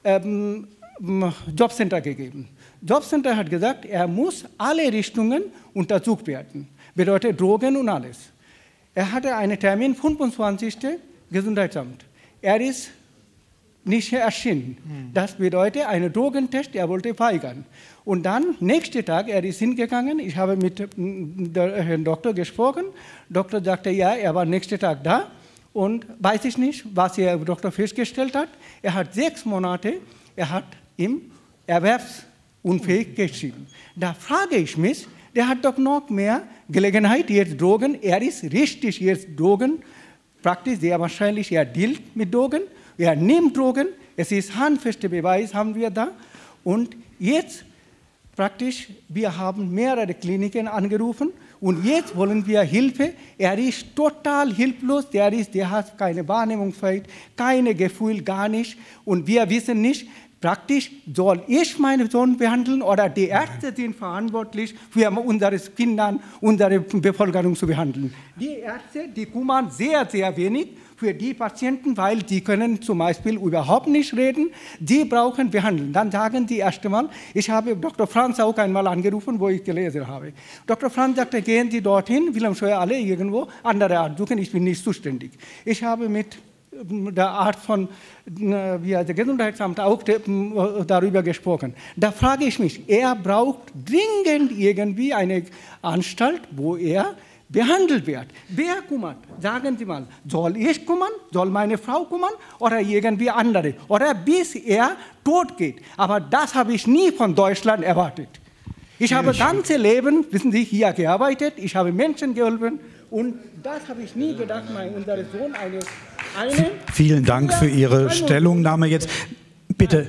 Jobcenter gegeben. Jobcenter hat gesagt, er muss alle Richtungen untersucht werden. Bedeutet Drogen und alles. Er hatte einen Termin, 25. Gesundheitsamt. Er ist nicht erschienen. Das bedeutet, einen Drogentest, er wollte weigern. Und dann, nächsten Tag, er ist hingegangen, ich habe mit dem Herrn Doktor gesprochen. Der Doktor sagte, ja, er war nächsten Tag da. Und weiß ich nicht, was der Doktor festgestellt hat. Er hat 6 Monate, er hat ihm erwerbsunfähig geschrieben. Da frage ich mich, der hat doch noch mehr Gelegenheit, jetzt Drogen, er ist richtig jetzt Drogen, praktisch sehr wahrscheinlich, er dealt mit Drogen, er nimmt Drogen, es ist handfester Beweis, haben wir da. Und jetzt praktisch, wir haben mehrere Kliniken angerufen und jetzt wollen wir Hilfe. Er ist total hilflos, der hat keine Wahrnehmungsfähigkeit, keine Gefühl, gar nicht. Und wir wissen nicht, praktisch, soll ich meinen Sohn behandeln oder die Ärzte sind verantwortlich für unsere Kinder, unsere Bevölkerung zu behandeln. Die Ärzte, die kümmern sehr, sehr wenig für die Patienten, weil die können zum Beispiel überhaupt nicht reden, die brauchen Behandlung. Dann sagen die erst einmal, ich habe Dr. Franz auch einmal angerufen, wo ich gelesen habe. Dr. Franz sagte, gehen Sie dorthin, Wilhelmshöhe alle irgendwo, andere Art suchen, ich bin nicht zuständig. Ich habe mit der Art von der Gesundheitsamt auch darüber gesprochen. Da frage ich mich, er braucht dringend irgendwie eine Anstalt, wo er behandelt wird. Wer kümmert? Sagen Sie mal, soll ich kümmern? Soll meine Frau kümmern? Oder irgendwie andere? Oder bis er tot geht. Aber das habe ich nie von Deutschland erwartet. Ich habe das ganze Leben, wissen Sie, hier gearbeitet, ich habe Menschen geholfen und das habe ich nie gedacht, unser Sohn Vielen Dank für Ihre Stellungnahme jetzt. Bitte,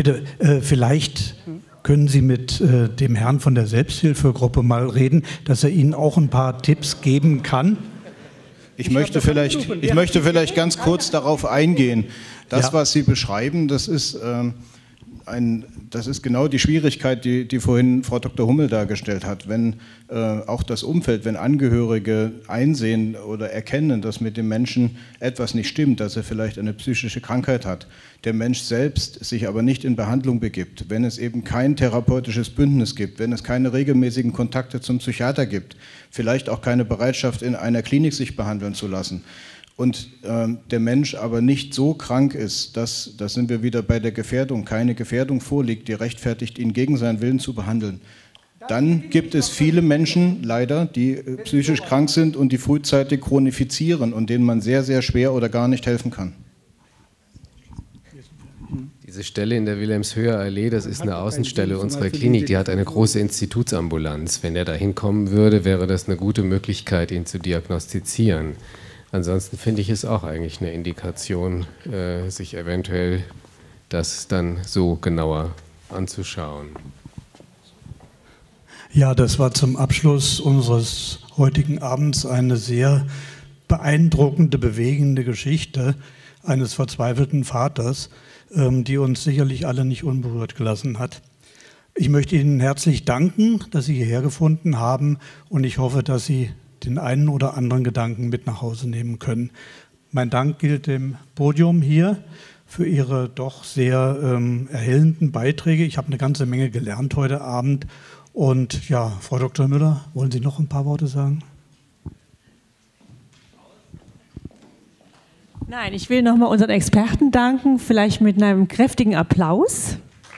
vielleicht können Sie mit dem Herrn von der Selbsthilfegruppe mal reden, dass er Ihnen auch ein paar Tipps geben kann. Ich möchte vielleicht ganz kurz darauf eingehen. Das, was Sie beschreiben, das ist das ist genau die Schwierigkeit, die vorhin Frau Dr. Hummel dargestellt hat. Wenn auch das Umfeld, wenn Angehörige einsehen oder erkennen, dass mit dem Menschen etwas nicht stimmt, dass er vielleicht eine psychische Krankheit hat, der Mensch selbst sich aber nicht in Behandlung begibt, wenn es eben kein therapeutisches Bündnis gibt, wenn es keine regelmäßigen Kontakte zum Psychiater gibt, vielleicht auch keine Bereitschaft, in einer Klinik sich behandeln zu lassen, und der Mensch aber nicht so krank ist, dass, da sind wir wieder bei der Gefährdung, keine Gefährdung vorliegt, die rechtfertigt, ihn gegen seinen Willen zu behandeln, dann gibt es viele Menschen, leider, die psychisch krank sind und die frühzeitig chronifizieren und denen man sehr, sehr schwer oder gar nicht helfen kann. Diese Stelle in der Wilhelmshöher Allee, das ist eine Außenstelle unserer Klinik, die hat eine große Institutsambulanz. Wenn er da hinkommen würde, wäre das eine gute Möglichkeit, ihn zu diagnostizieren. Ansonsten finde ich es auch eigentlich eine Indikation, sich eventuell das dann so genauer anzuschauen. Ja, das war zum Abschluss unseres heutigen Abends eine sehr beeindruckende, bewegende Geschichte eines verzweifelten Vaters, die uns sicherlich alle nicht unberührt gelassen hat. Ich möchte Ihnen herzlich danken, dass Sie hierher gefunden haben, und ich hoffe, dass Sie den einen oder anderen Gedanken mit nach Hause nehmen können. Mein Dank gilt dem Podium hier für Ihre doch sehr erhellenden Beiträge. Ich habe eine ganze Menge gelernt heute Abend. Und ja, Frau Dr. Müller, wollen Sie noch ein paar Worte sagen? Nein, ich will nochmal unseren Experten danken, vielleicht mit einem kräftigen Applaus.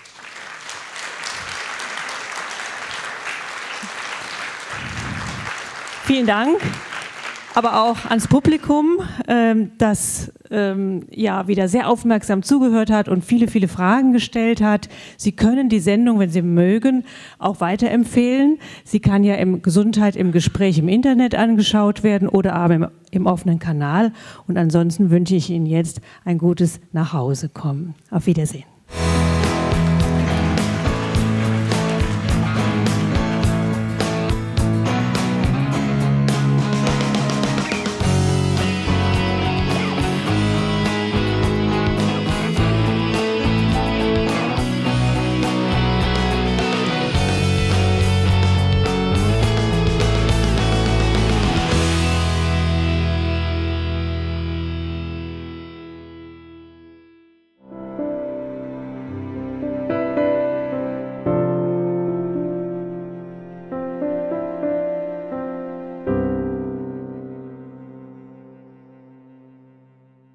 Vielen Dank, aber auch ans Publikum, das ja wieder sehr aufmerksam zugehört hat und viele, viele Fragen gestellt hat. Sie können die Sendung, wenn Sie mögen, auch weiterempfehlen. Sie kann ja im Gesundheit im Gespräch im Internet angeschaut werden oder aber im offenen Kanal. Und ansonsten wünsche ich Ihnen jetzt ein gutes Nachhausekommen. Auf Wiedersehen.